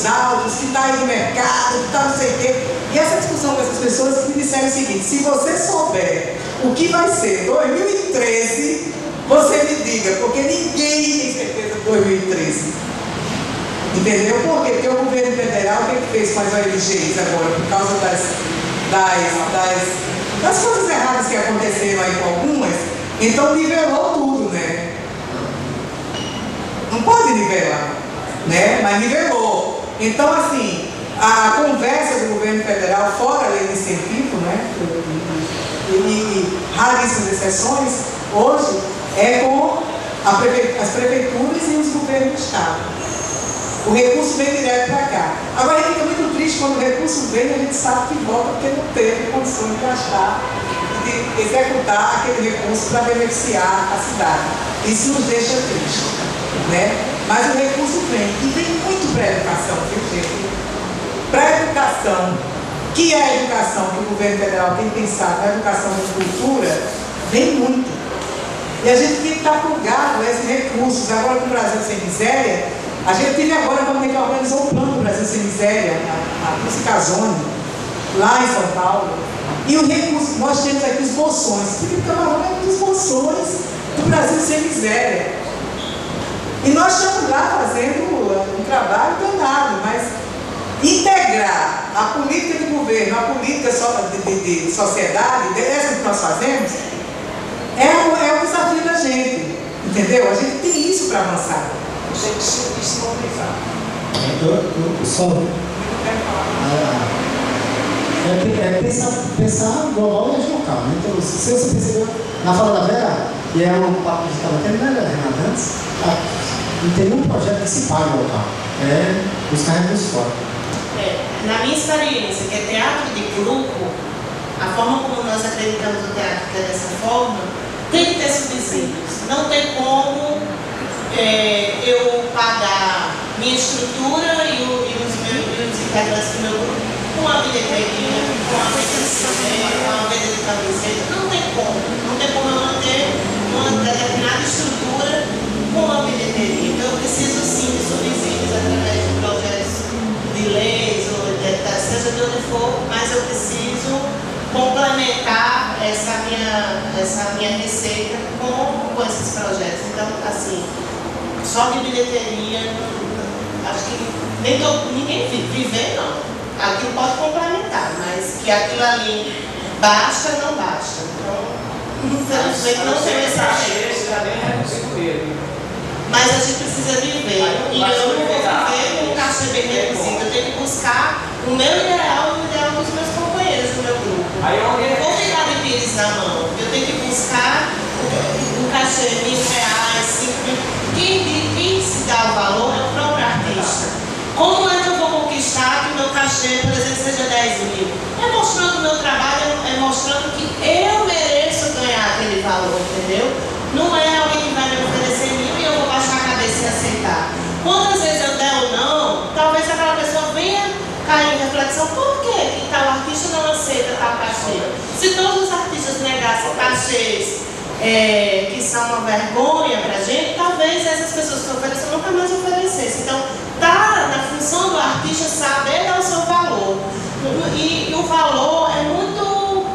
os áudios, que está aí no mercado, que está não sei o quê. E essa discussão com essas pessoas me disseram o seguinte: se você souber o que vai ser dois mil e treze, você me diga, porque ninguém tem certeza de dois mil e treze. Entendeu? Por quê? Porque o governo federal, o que, que fez com as O N Gs agora, por causa das, das, das, das coisas erradas que aconteceram aí com algumas, então nivelou tudo, né? Não pode nivelar, né? Mas nivelou. Então, assim, a, a conversa do governo federal, fora a lei de incentivo, né? E, e, e raríssimas exceções, hoje, é com a prefe... as prefeituras e os governos do estado. O recurso vem direto para cá. Agora, a gente fica muito triste quando o recurso vem e a gente sabe que volta porque não teve condição de gastar, de executar aquele recurso para beneficiar a cidade. Isso nos deixa triste, né? Mas o recurso vem, e vem muito para a educação, viu, gente? Para a educação, que é a educação que o governo federal tem pensado, a educação de cultura, vem muito. E a gente tem que estar plugado a esses recursos. Agora, com o Brasil Sem Miséria, a gente teve agora quando a gente organizou o plano do Brasil Sem Miséria, a, a Musicazone, lá em São Paulo. E o recurso, nós temos aqui os bolsões. Felipe Camarão é um dos bolsões do Brasil Sem Miséria. E nós estamos lá fazendo um trabalho danado, mas integrar a política de governo, a política de, de, de sociedade, essa que nós fazemos, é o, é o desafio da gente. Entendeu? A gente tem isso para avançar. Você tem que se mobilizar. Só. É, é pensar, pensar global e local, né? Então, se você percebeu na fala da Vera, e é um papo que estava tendo, né, Renata, antes, tá? Não tem nenhum projeto que se pague local. É buscar recursos fora. É, na minha experiência, que é teatro de grupo, a forma como nós acreditamos no teatro, que é dessa forma, tem que ter subsídios. Não tem como é, eu pagar minha estrutura e, o, e, os, meus, e os integrantes do meu grupo com a bilheteria, com a venda de cinema, com a venda de camiseta. Não tem como. Não tem como eu manter uma determinada estrutura com a bilheteria. Então eu preciso sim de subsídios através de projetos de leis, ou de, seja de onde for, mas eu preciso complementar essa minha, essa minha receita com, com esses projetos. Então, assim, só de bilheteria, acho que nem todo, ninguém viver, não. Aquilo pode complementar, mas que aquilo ali basta, não basta. Então, infelizmente não tem essa receita. Mas a gente precisa viver. E eu não vou viver com um cachê bem reduzido. Eu tenho que buscar o meu ideal e o ideal dos meus companheiros do meu grupo. Eu não vou ficar de pires na mão. Eu tenho que buscar um cachê de mil reais, cinco mil. Quem, quem se dá o valor é o próprio artista. Como é que eu vou conquistar que o meu cachê, por exemplo, seja dez mil? É mostrando o meu trabalho, é mostrando que eu mereço ganhar aquele valor, entendeu? Não é alguém que vai me oferecer mil e eu vou baixar a cabeça e aceitar. Quantas vezes eu der ou não, talvez aquela pessoa venha cair em reflexão: por que que tal artista não aceita tal cachê? Se todos os artistas negassem cachês é, que são uma vergonha pra gente, talvez essas pessoas que oferecem nunca mais oferecessem. Então, tá na função do artista saber dar o seu valor. E, e o valor é muito,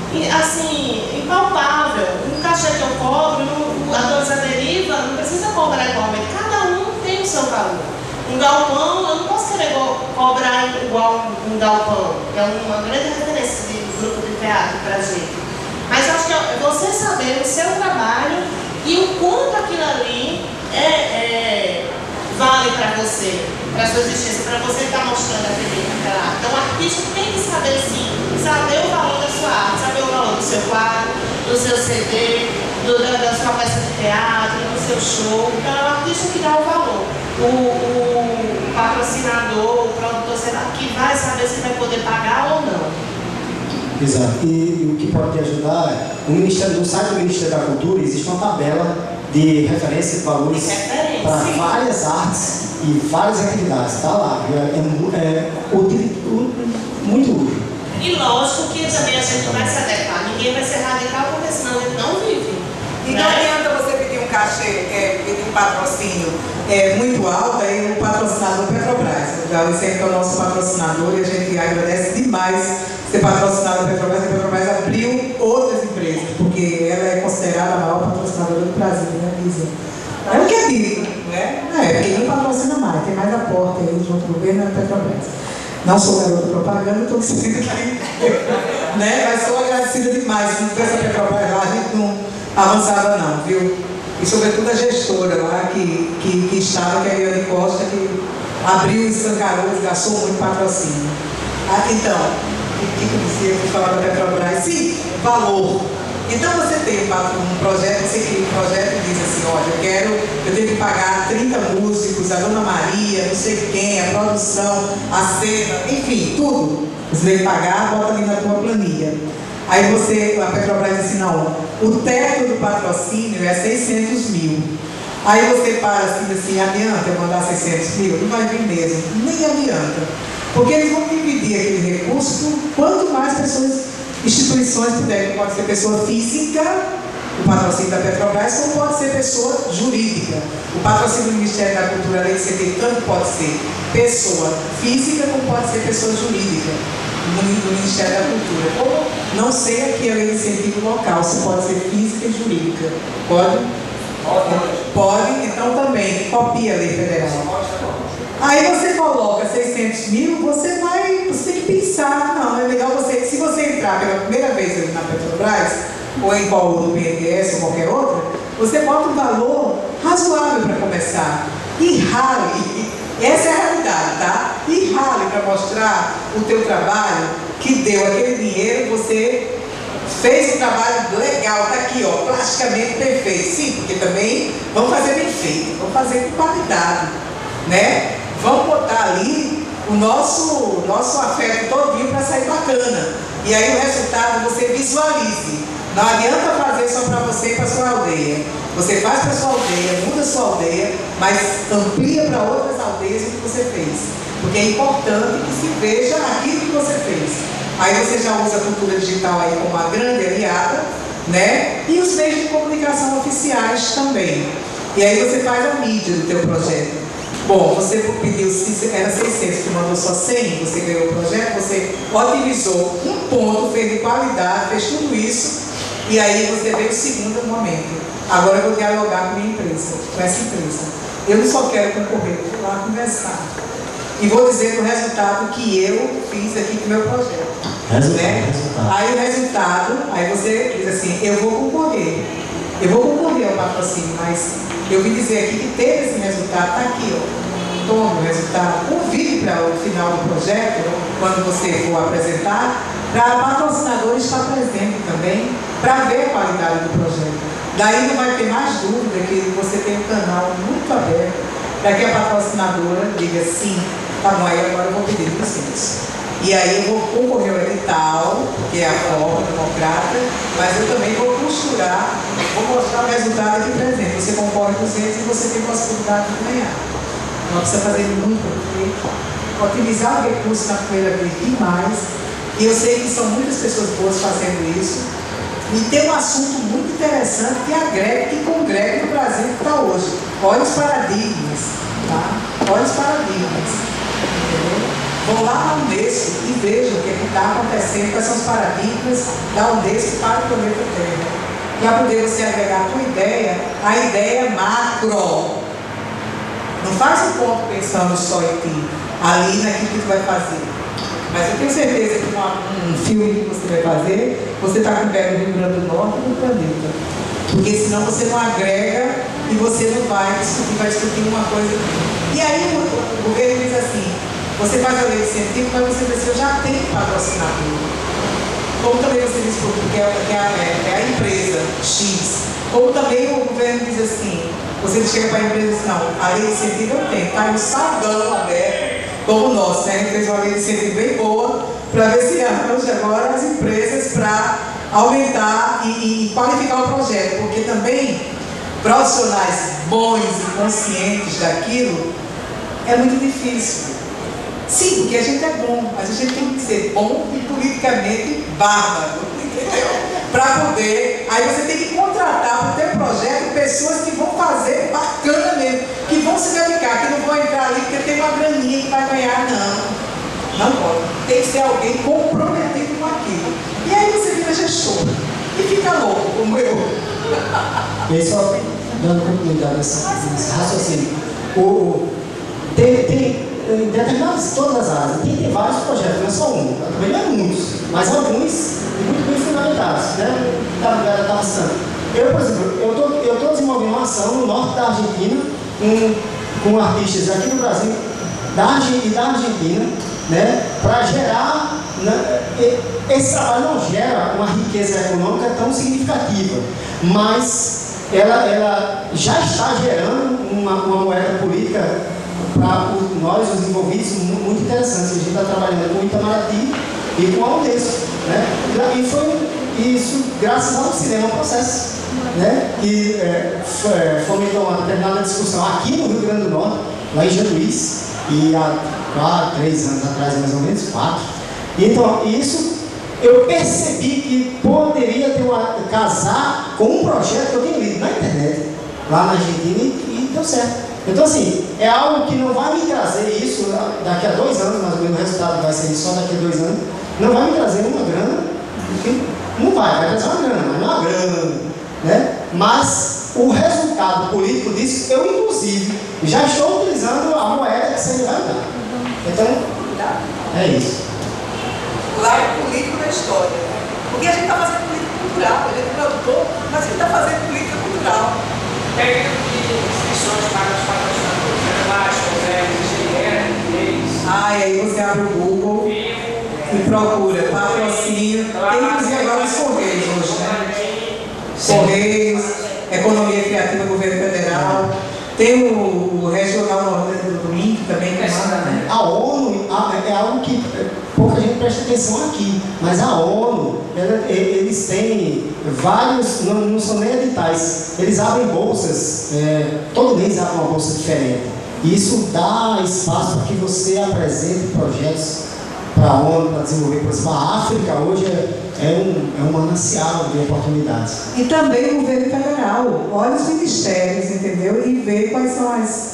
assim, impalpável. Um cachê que eu cobro, no, a Dança Deriva não precisa cobrar igualmente. Cada um tem o seu valor. Um galpão, eu não posso querer cobrar igual um galpão, que é uma grande referência de grupo de teatro pra gente. Mas eu acho que é você saber o seu trabalho e o quanto aquilo ali é, é, vale para você, para a sua existência, para você estar mostrando aquele, aquela arte. Então o artista tem que saber sim, saber o valor da sua arte, saber o valor do seu quadro, do seu C D, do, da, da sua peça de teatro, do seu show. Então é o artista que dá o valor. O, o patrocinador, o produtor, sei lá, que vai saber se vai poder pagar ou não. Exato. E, e o que pode te ajudar é, no, Ministério, no site do Ministério da Cultura existe uma tabela de referência de valores para várias artes e várias atividades. Está lá. É, é, é útil, muito útil. E lógico que também a gente vai se adequar. Ninguém vai ser radical porque senão a gente não vive. E não adianta você pedir um cachê, é, pedir um patrocínio é, muito alto, aí o patrocinador Petrobras. A Alicente é o nosso patrocinador e a gente agradece demais ser patrocinado da Petrobras. A Petrobras abriu outras empresas, porque ela é considerada a maior patrocinadora do Brasil, né, Lisa? É o que é dito, né? É, porque quem patrocina mais, tem mais aporte aí junto ao governo da Petrobras. Não sou garota propaganda, estou dizendo aqui, né? Mas sou agradecida demais. Se não tivesse a Petrobras lá, a gente não avançava não, viu? E sobretudo a gestora lá que, que, que estava, que é a Eliane Costa, que abriu, escancarou, gastou muito patrocínio. Ah, então, o que eu dizia que falar da Petrobras? Sim, valor. Então você tem um projeto, você cria um projeto e diz assim, olha, eu quero, eu tenho que pagar trinta músicos, a Dona Maria, não sei quem, a produção, a cena, enfim, tudo. Você tem que pagar, bota ali na tua planilha. Aí você, a Petrobras diz assim, não, o teto do patrocínio é seiscentos mil. Aí você para assim, assim, adianta eu mandar seiscentos mil? Não vai vir mesmo, nem adianta. Porque eles vão dividir aquele recurso por quanto mais pessoas, instituições puderem. Pode ser pessoa física, o patrocínio da Petrobras, como pode ser pessoa jurídica. O patrocínio do Ministério da Cultura, além de ser, tanto pode ser pessoa física, como pode ser pessoa jurídica. Do Ministério da Cultura. Como não sei aqui a lei de incentivo local, se pode ser física e jurídica. Pode? Pode. Pode, então também copia a lei federal. Aí você coloca seiscentos mil, você vai, você tem que pensar, não, é legal você, se você entrar pela primeira vez na Petrobras, ou em qual do B N D E S ou qualquer outra, você bota um valor razoável para começar. E rale. Essa é a realidade, tá? E rale para mostrar o teu trabalho, que deu aquele dinheiro, você fez um trabalho legal, tá aqui, ó, plasticamente perfeito. Sim, porque também vamos fazer bem feito, vamos fazer com qualidade, né? Vamos botar ali o nosso, nosso afeto todinho para sair bacana. E aí o resultado você visualize. Não adianta fazer só para você e para sua aldeia. Você faz para sua aldeia, muda sua aldeia, mas amplia para outras aldeias o que você fez. Porque é importante que se veja aquilo que você fez. Aí você já usa a cultura digital aí como uma grande aliada, né? E os meios de comunicação oficiais também. E aí você faz a mídia do teu projeto. Bom, você pediu, era seiscentos, tu mandou só cem, você ganhou o projeto, você otimizou um ponto, fez de qualidade, fez tudo isso, e aí você veio o segundo momento. Agora eu vou dialogar com a minha empresa, com essa empresa. Eu não só quero concorrer, eu vou lá conversar. E vou dizer o resultado que eu fiz aqui com o meu projeto. Resultado, né? resultado. Aí o resultado, aí você diz assim, eu vou concorrer. Eu vou concorrer ao patrocínio, mas eu vim dizer aqui que teve esse resultado, está aqui, ó. Toma o resultado, convide para o final do projeto, quando você for apresentar, para o patrocinador estar presente também, para ver a qualidade do projeto. Daí não vai ter mais dúvida que você tem um canal muito aberto, para que a patrocinadora diga sim, tá bom, aí agora eu vou pedir licença. E aí eu vou concorrer ao edital, que é a forma democrática, mas eu também vou costurar, vou mostrar o resultado aqui presente. Você concorre com duzentos e você tem possibilidade de ganhar. Não precisa fazer muito, porque otimizar o recurso na primeira vez demais, e eu sei que são muitas pessoas boas fazendo isso, e tem um assunto muito interessante que agrega, que congrega no Brasil que está hoje. Olha os paradigmas, tá? Olha os paradigmas, entendeu? Vão lá na Unesco e vejam o que está acontecendo, quais são os paradigmas da Unesco para o planeta Terra. Para poder você agregar a tua ideia, a ideia macro. Não faz um ponto pensando só em ti, ali naquilo que tu vai fazer. Mas eu tenho certeza que uma, um filme que você vai fazer, você está com o pé no Rio Grande do Norte e no planeta. Porque senão você não agrega e você não vai discutir, vai discutir uma coisa. E aí o, o governo diz assim, você faz a lei de incentivo, mas você diz, eu já tenho patrocinador. Como também você diz, porque é, é, a, é a empresa X. Como também o governo diz assim, você chega para a empresa e diz, não, a lei de incentivo eu tenho, está aí o saudão aberto, como o nosso, né? A gente fez uma lei de incentivo bem boa, para ver se arranja agora as empresas para aumentar e, e qualificar o projeto, porque também profissionais bons e conscientes daquilo é muito difícil. Sim, porque a gente é bom, mas a gente tem que ser bom e politicamente bárbaro, entendeu? Para poder, aí você tem que contratar para o teu projeto pessoas que vão fazer bacana mesmo, que vão se dedicar, que não vão entrar ali porque tem uma graninha que vai ganhar Não pode. Tem que ser alguém comprometido com aquilo. E aí você vira gestor. E fica louco, como eu. Pessoal, dando continuidade nessa, nesse raciocínio. O, o, tem, tem, em determinadas, todas as áreas, tem, tem vários projetos, não é só um. Também não é muitos, mas alguns muito bem fundamentados, né? Da galera está passando. Eu, por exemplo, eu tô, eu estou desenvolvendo uma ação no norte da Argentina, um, com artistas aqui no Brasil, da Argentina e da Argentina, né? Para gerar, né, esse trabalho não gera uma riqueza econômica tão significativa, mas ela, ela já está gerando uma, uma moeda política para nós, os envolvidos, muito interessante. A gente está trabalhando com o Itamaraty e com a Unesco, né? E foi isso graças ao cinema, um processo, né? Que é, fomentou uma determinada discussão aqui no Rio Grande do Norte, lá em Januís, e há quatro, três anos atrás, mais ou menos, quatro. Então, isso eu percebi que poderia ter uma, casar com um projeto que eu tenho lido na internet, lá na Argentina, e, e deu certo. Então, assim, é algo que não vai me trazer isso daqui a dois anos, mais ou menos, o resultado vai ser só daqui a dois anos, não vai me trazer uma grana, não vai, vai trazer uma grana, mas não é uma grana, né? Mas o resultado político disso, eu, inclusive, já estou utilizando a moeda que você vai dar. Então, é isso. O lado político da história. Porque a gente está fazendo política cultural, a gente é produtor, mas a gente está fazendo política cultural. Técnico de inscrições para os patrocinadores, Sebastião, engenheiro, inglês. Ah, e aí você abre o Google e procura patrocínio. Tem inclusive agora os Correios hoje, né? Correios, Economia Criativa, Governo Federal. Tem o, o Regional Nordeste do INPE também, que manda, né? A ONU é algo que pouca gente presta atenção aqui, mas a ONU, ela, eles têm vários, não, não são nem editais, eles abrem bolsas, é, todo mês abre uma bolsa diferente. E isso dá espaço para que você apresente projetos para a ONU, para desenvolver, por exemplo, a África hoje é, é, um, é um manancial de oportunidades. E também o governo federal, olha os ministérios, entendeu? E vê quais são as,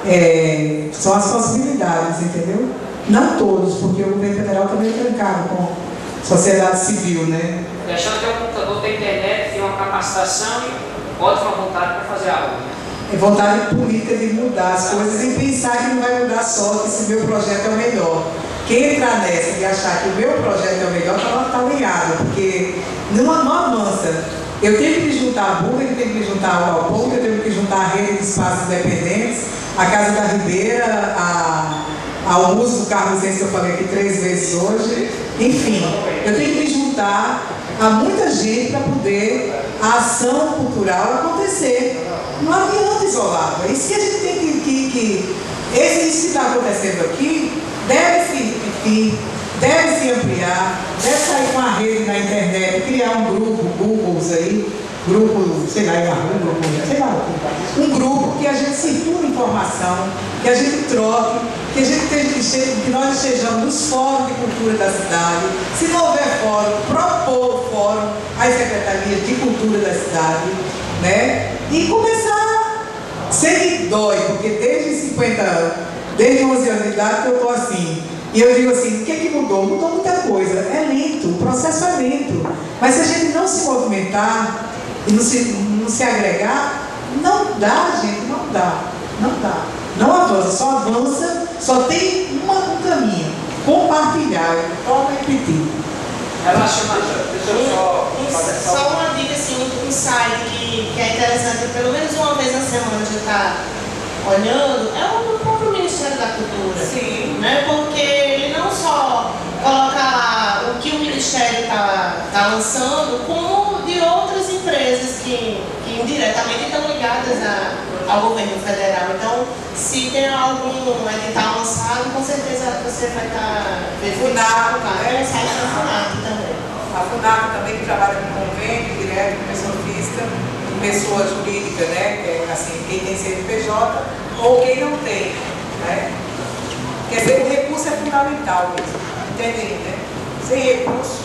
é, são as possibilidades, entendeu? Não todos, porque o governo federal também é trancado com sociedade civil, né? Deixando ter um computador, tem internet, tem uma capacitação e ótima vontade para fazer algo. É vontade política de mudar as coisas e pensar que não vai mudar só, que esse meu projeto é o melhor. Quem entrar nessa e achar que o meu projeto é o melhor, está tá ligado, porque não, não avança. Eu tenho que me juntar a Buga, eu tenho que me juntar ao Galpão, eu tenho que juntar a rede de espaços independentes, a Casa da Ribeira, a, ao uso do Carlos Enzo, que eu falei aqui três vezes hoje. Enfim, eu tenho que me juntar a muita gente para poder a ação cultural acontecer. Não adianta isolado. É isso que a gente tem que... que, que esse, isso que está acontecendo aqui deve se repetir, deve se ampliar, deve sair com a rede na internet, criar um grupo, Googles aí, grupo, sei lá, um grupo, sei lá, um grupo que a gente circule informação, que a gente troque, que a gente esteja, que nós estejamos nos fóruns de cultura da cidade. Se não houver fórum, propor o fórum às secretarias de cultura da cidade, né? E começar, sem que dói, porque desde cinquenta anos, desde onze anos de idade que eu estou assim. E eu digo assim, o que é que mudou? Mudou muita coisa. É lento, o processo é lento. Mas se a gente não se movimentar e não se, não se agregar, não dá, gente, não dá. Não dá. Não avança, só avança, só tem uma, um caminho. Compartilhar, torna a repetir. Relacionamento. Deixa eu só... Só uma dica, assim, um site que, que é interessante, pelo menos uma vez na semana a gente está olhando, é o próprio Ministério da Cultura. Sim. Né? Porque ele não só coloca lá o que o Ministério está tá lançando, como de outras empresas que, que indiretamente estão ligadas a, ao governo federal. Então, se tem algum edital lançado, com certeza você vai estar vendo FUNAC, é o site da FUNAC também. A FUNAC também, que trabalha com convênio direto com pessoa física, com pessoa jurídica, né? Que é assim, quem tem C N P J ou quem não tem, né? Quer dizer, o recurso é fundamental mesmo, entendem, né? Sem recurso.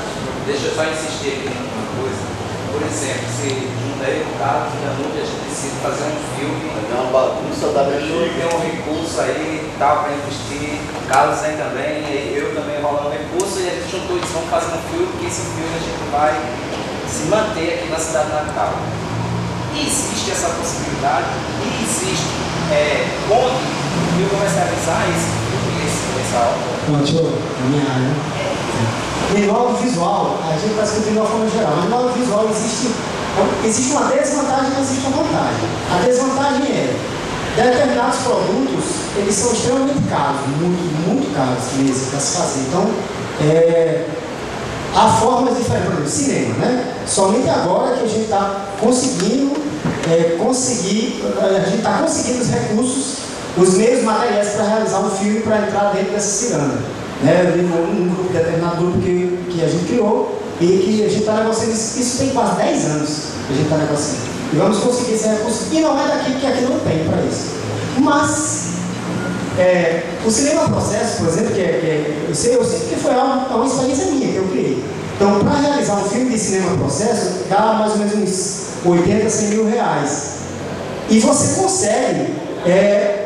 Deixa eu só insistir aqui numa coisa. Por exemplo, se junta aí no caso, já onde a gente precisa fazer um filme. É uma bagunça da Eu tenho um recurso aí, tal, para investir. Carlos aí também, e eu também rolando recurso, e a gente juntou isso, vamos fazer um filme, porque esse filme a gente vai se manter aqui na cidade natal. E existe essa possibilidade, e existe é, onde eu comercializar esse filme, esse, essa obra. Bom, deixa eu, na minha área. No audiovisual, a gente está discutindo de uma forma geral, mas no audiovisual existe, existe uma desvantagem e existe uma vantagem. A desvantagem é determinados produtos, eles são extremamente caros, muito, muito caros mesmo para se fazer. Então, é, há formas diferentes, por exemplo, cinema, né? Somente agora que a gente está conseguindo, é, conseguir, a gente está conseguindo os recursos, os meios materiais para realizar um filme, para entrar dentro dessa ciranda. Né? Um, um grupo, determinado grupo que, que a gente criou e que a gente está negociando, isso tem quase dez anos que a gente está negociando. E vamos conseguir esse recurso. E não é daqui, porque aqui não tem para isso. Mas, é, o cinema processo, por exemplo, que, é, que é, eu, sei, eu sei que foi uma, uma experiência minha que eu criei. Então, para realizar um filme de cinema processo, dá mais ou menos uns oitenta, cem mil reais. E você consegue, é,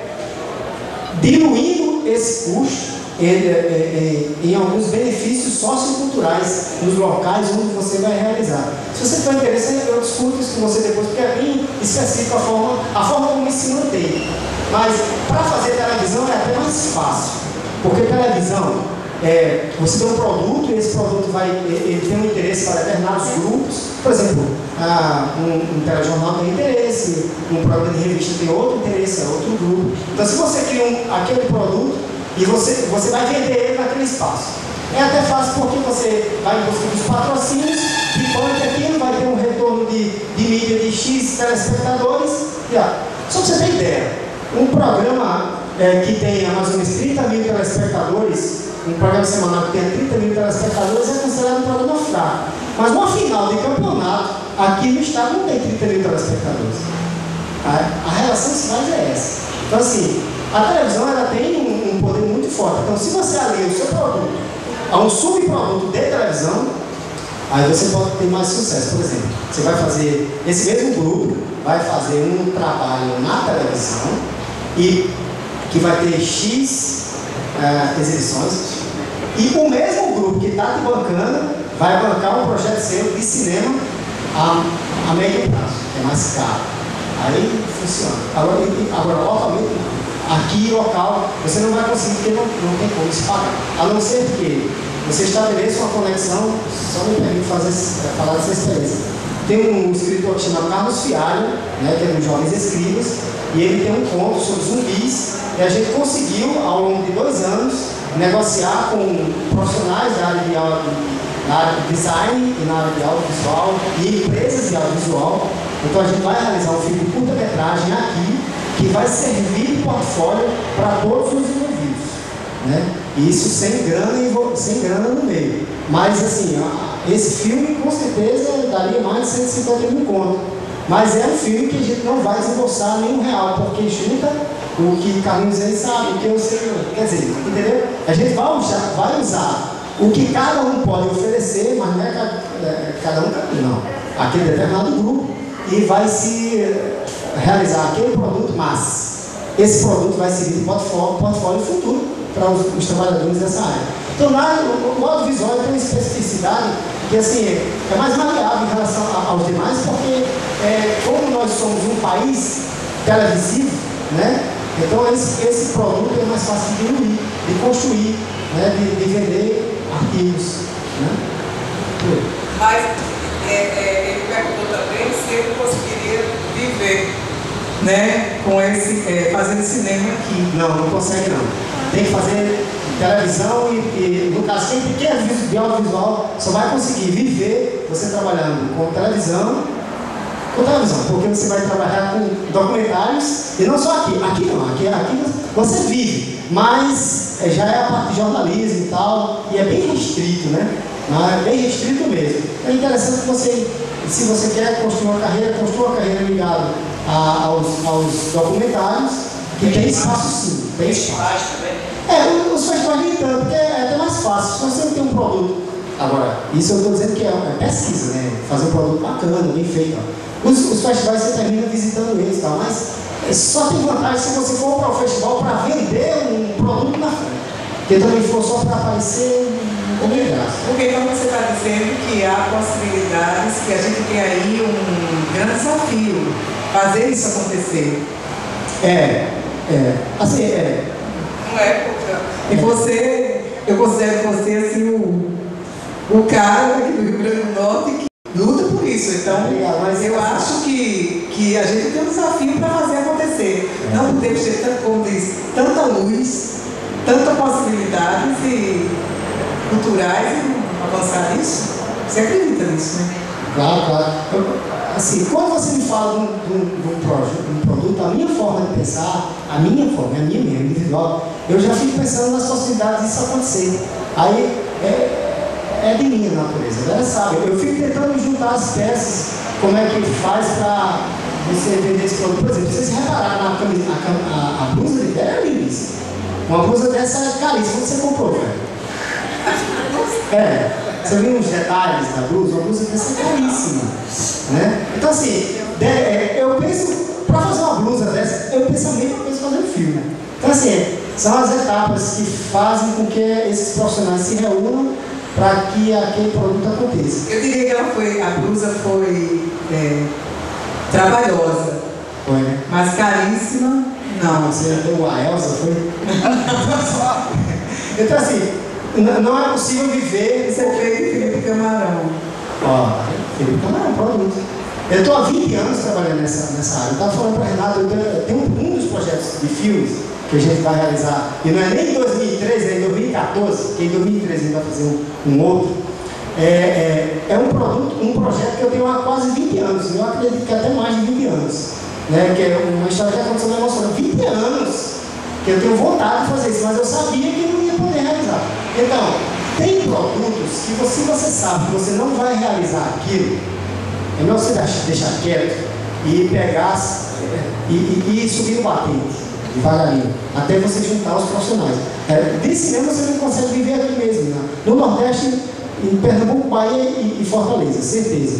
diluindo esse custo em, em, em alguns benefícios socioculturais nos locais onde você vai realizar. Se você tiver interesse, eu discuto isso com você depois, porque é bem específico a forma, a forma como isso se mantém. Mas para fazer televisão é até mais fácil, porque televisão, é, você tem um produto e esse produto vai, ele tem um interesse para determinados grupos. Por exemplo, ah, um, um telejornal tem interesse, um programa de revista tem outro interesse, é outro grupo. Então, se você cria um, aquele produto e você, você vai vender ele naquele espaço, é até fácil porque você vai em busca dos patrocínios, de banco aquilo, vai ter um retorno de, de mídia de X telespectadores. E, ó, só para você ter ideia, um programa é, que tenha mais ou menos trinta mil telespectadores, um programa semanal que tenha trinta mil telespectadores é considerado um programa fraco. Mas uma final de campeonato, aqui no estado não tem trinta mil telespectadores. A, a relação que se faz é essa. Então, assim, a televisão ela tem um, um poder muito forte. Então, se você alia o seu produto a um subproduto de televisão, aí você pode ter mais sucesso. Por exemplo, você vai fazer, esse mesmo grupo vai fazer um trabalho na televisão e que vai ter X uh, exibições, e o mesmo grupo que está te bancando vai bancar um projeto seu de cinema a, a médio prazo, que é mais caro. Aí funciona. Agora, agora localmente não. Aqui, local, você não vai conseguir, porque não, não tem como se pagar. A não ser que você estabeleça uma conexão, só me permite fazer, falar dessa experiência. Tem um escritor que chama Carlos Fialho, né, que é dos Jovens Escribas, e ele tem um conto sobre zumbis, e a gente conseguiu, ao longo de dois anos, negociar com profissionais da área de, na área de design e na área de audiovisual e empresas de audiovisual. Então a gente vai realizar um filme de curta-metragem aqui, que vai servir de portfólio para todos os envolvidos, né? E isso sem grana, sem grana no meio. Mas assim, esse filme com certeza daria mais de cento e cinquenta mil conto. Mas é um filme que a gente não vai desembolsar nenhum real, porque junta o que Carlinhos aí sabe, o que eu sei. Quer dizer, entendeu? A gente vai usar, vai usar o que cada um pode oferecer, mas não é cada, é, cada um, não. Aquele determinado grupo, e vai se realizar aquele produto, mas esse produto vai servir de portfólio, portfólio futuro para os, os trabalhadores dessa área. Então, na, o, o audiovisual tem uma especificidade que assim, é mais maleável em relação a, aos demais, porque é, como nós somos um país televisivo, né, então esse, esse produto é mais fácil de diluir, de construir, né, de, de vender artigos. Né? Mas é, é, ele perguntou também se ele conseguiria viver, né, com esse, é, fazendo cinema aqui. Não, não consegue não. Tem que fazer televisão e, e no caso, quem quer de audiovisual só vai conseguir viver você trabalhando com televisão, com televisão, porque você vai trabalhar com documentários, e não só aqui, aqui não, aqui, aqui você vive, mas é, já é a parte de jornalismo e tal, e é bem restrito, né? É bem restrito mesmo. É interessante que você, se você quer construir uma carreira, construa uma carreira ligada a, aos, aos documentários, que tem espaço sim, tem espaço. É, os festivais nem tanto, porque é até mais fácil. Se você tem um produto Agora, isso eu estou dizendo que é, é pesquisa, né? Fazer um produto bacana, bem feito. Ó. Os, os festivais você termina visitando eles, tá? Mas só tem vantagem se você for para o festival para vender um produto na frente. Porque também for só para aparecer, não tem graça. Porque como você está dizendo que há possibilidades, que a gente tem aí um grande desafio, fazer isso acontecer. É, é, assim, é. Não é, porque... E você, eu considero você assim o, o cara daqui do Rio Grande do Norte que luta por isso. Então, mas eu acho que, que a gente tem um desafio para fazer acontecer. É. Não podemos ter, tanto, como diz, tanta luz, tantas possibilidades e culturais e não avançar nisso. Você acredita nisso, né? Claro, claro. Eu, assim, quando você me fala de um, de um, de um, projeto, de um produto, a minha forma de pensar, a minha forma, a minha mesmo, individual, eu já fico pensando nas possibilidades disso acontecer. Aí é, é de minha natureza, ela sabe. Eu fico tentando juntar as peças, como é que faz para você vender esse produto. Por exemplo, vocês repararam na camisa, a, a, a blusa dele é lindíssima. Uma blusa dessa é caríssima, onde você comprou, velho? É, você viu uns detalhes da blusa? Uma blusa dessa é caríssima, né? Então assim, de, é, eu penso, para fazer uma blusa dessa, eu penso a mesma coisa fazer um filme. Então assim, são as etapas que fazem com que esses profissionais se reúnam para que aquele produto aconteça. Eu diria que ela foi, a blusa foi é, trabalhosa, foi, né? Mas caríssima, não. Você deu a Elsa, foi? Então assim, não é possível viver. Isso é feito de Felipe Camarão. Ó, Felipe Camarão, produto. Eu estou há vinte anos trabalhando nessa, nessa área. Eu estava falando para o Renato, eu tenho, eu tenho um dos projetos de filmes que a gente vai realizar, e não é nem em dois mil e treze, é em dois mil e quatorze, porque em dois mil e treze a gente vai fazer um, um outro. É, é, é um produto, um projeto que eu tenho há quase vinte anos, eu acredito que até mais de vinte anos. Né, que é uma história que aconteceu na emoção. vinte anos que eu tenho vontade de fazer isso, mas eu sabia que não ia poder realizar. Então, tem produtos que você, você sabe que você não vai realizar aquilo, é melhor você deixar quieto e pegar e, e, e subir no batente, devagarinho, até você juntar os profissionais. É, desse mesmo você não consegue viver aqui mesmo, né? No Nordeste, em Pernambuco, Bahia e, e Fortaleza, certeza.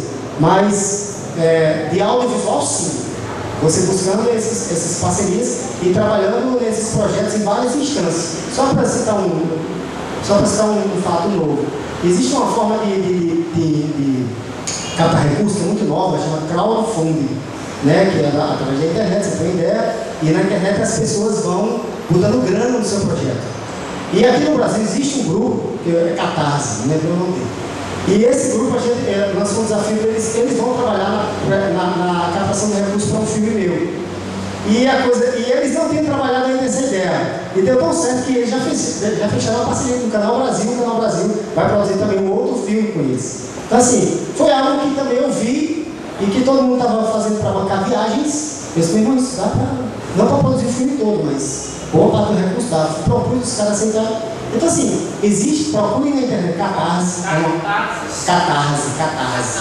Mas é, de audiovisual, sim. Você buscando esses, essas parcerias e trabalhando nesses projetos em várias instâncias. Só para citar um, só para citar um, um fato novo. Existe uma forma de, de, de, de captar recursos que é muito nova, chama crowdfunding, né? Que é através da internet, você põe ideia, e na internet as pessoas vão botando grana no seu projeto. E aqui no Brasil existe um grupo, que é Catarse, não lembro o nome dele. E esse grupo, a gente é, lançou um desafio para eles, eles vão trabalhar na, na, na captação de recursos para um filme meu. E, a coisa, e eles não tinham trabalhado ainda nessa ideia. E deu tão certo que eles já, fez, já fecharam uma parceria com o Canal Brasil, o Canal Brasil vai produzir também um outro filme com eles. Então assim, foi algo que também eu vi e que todo mundo estava fazendo para bancar viagens. Eu disse, irmão, isso dá para, não para produzir o filme todo, mas boa parte do recurso dá. Propus os caras aceitar. Então assim, existe, procure na internet, Catarse, Catarse, Catarse, Catarse,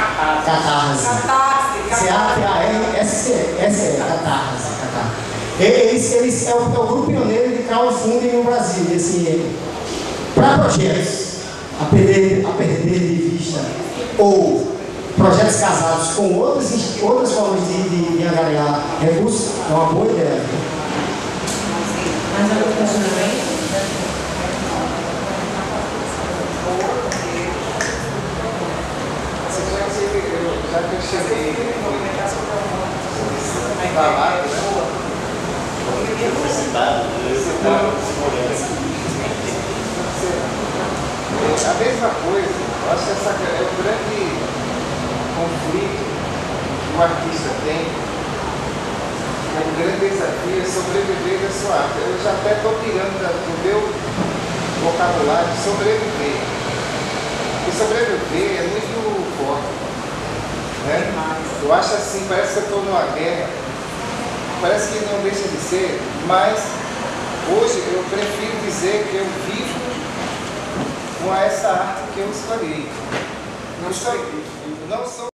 Catarse, C A T A R S C, S E, Catarse, Catarse. Eles, eles é, o, é o grupo pioneiro de crowdfunding no Brasil, e assim, para projetos a perder, a perder de vista, ou projetos casados com outras, outras formas de, de, de angariar recursos, é uma boa ideia. Mais algum questionamento? Já que eu cheguei na live, né? A mesma coisa, eu acho que essa é um grande conflito que o artista tem, é um grande desafio é sobreviver da sua arte. Eu já até estou tirando do meu vocabulário sobreviver. E sobreviver é muito forte. Né? Eu acho assim, parece que eu estou numa guerra, parece que não deixa de ser, mas hoje eu prefiro dizer que eu vivo com essa arte que eu escolhi. Não sou, não sou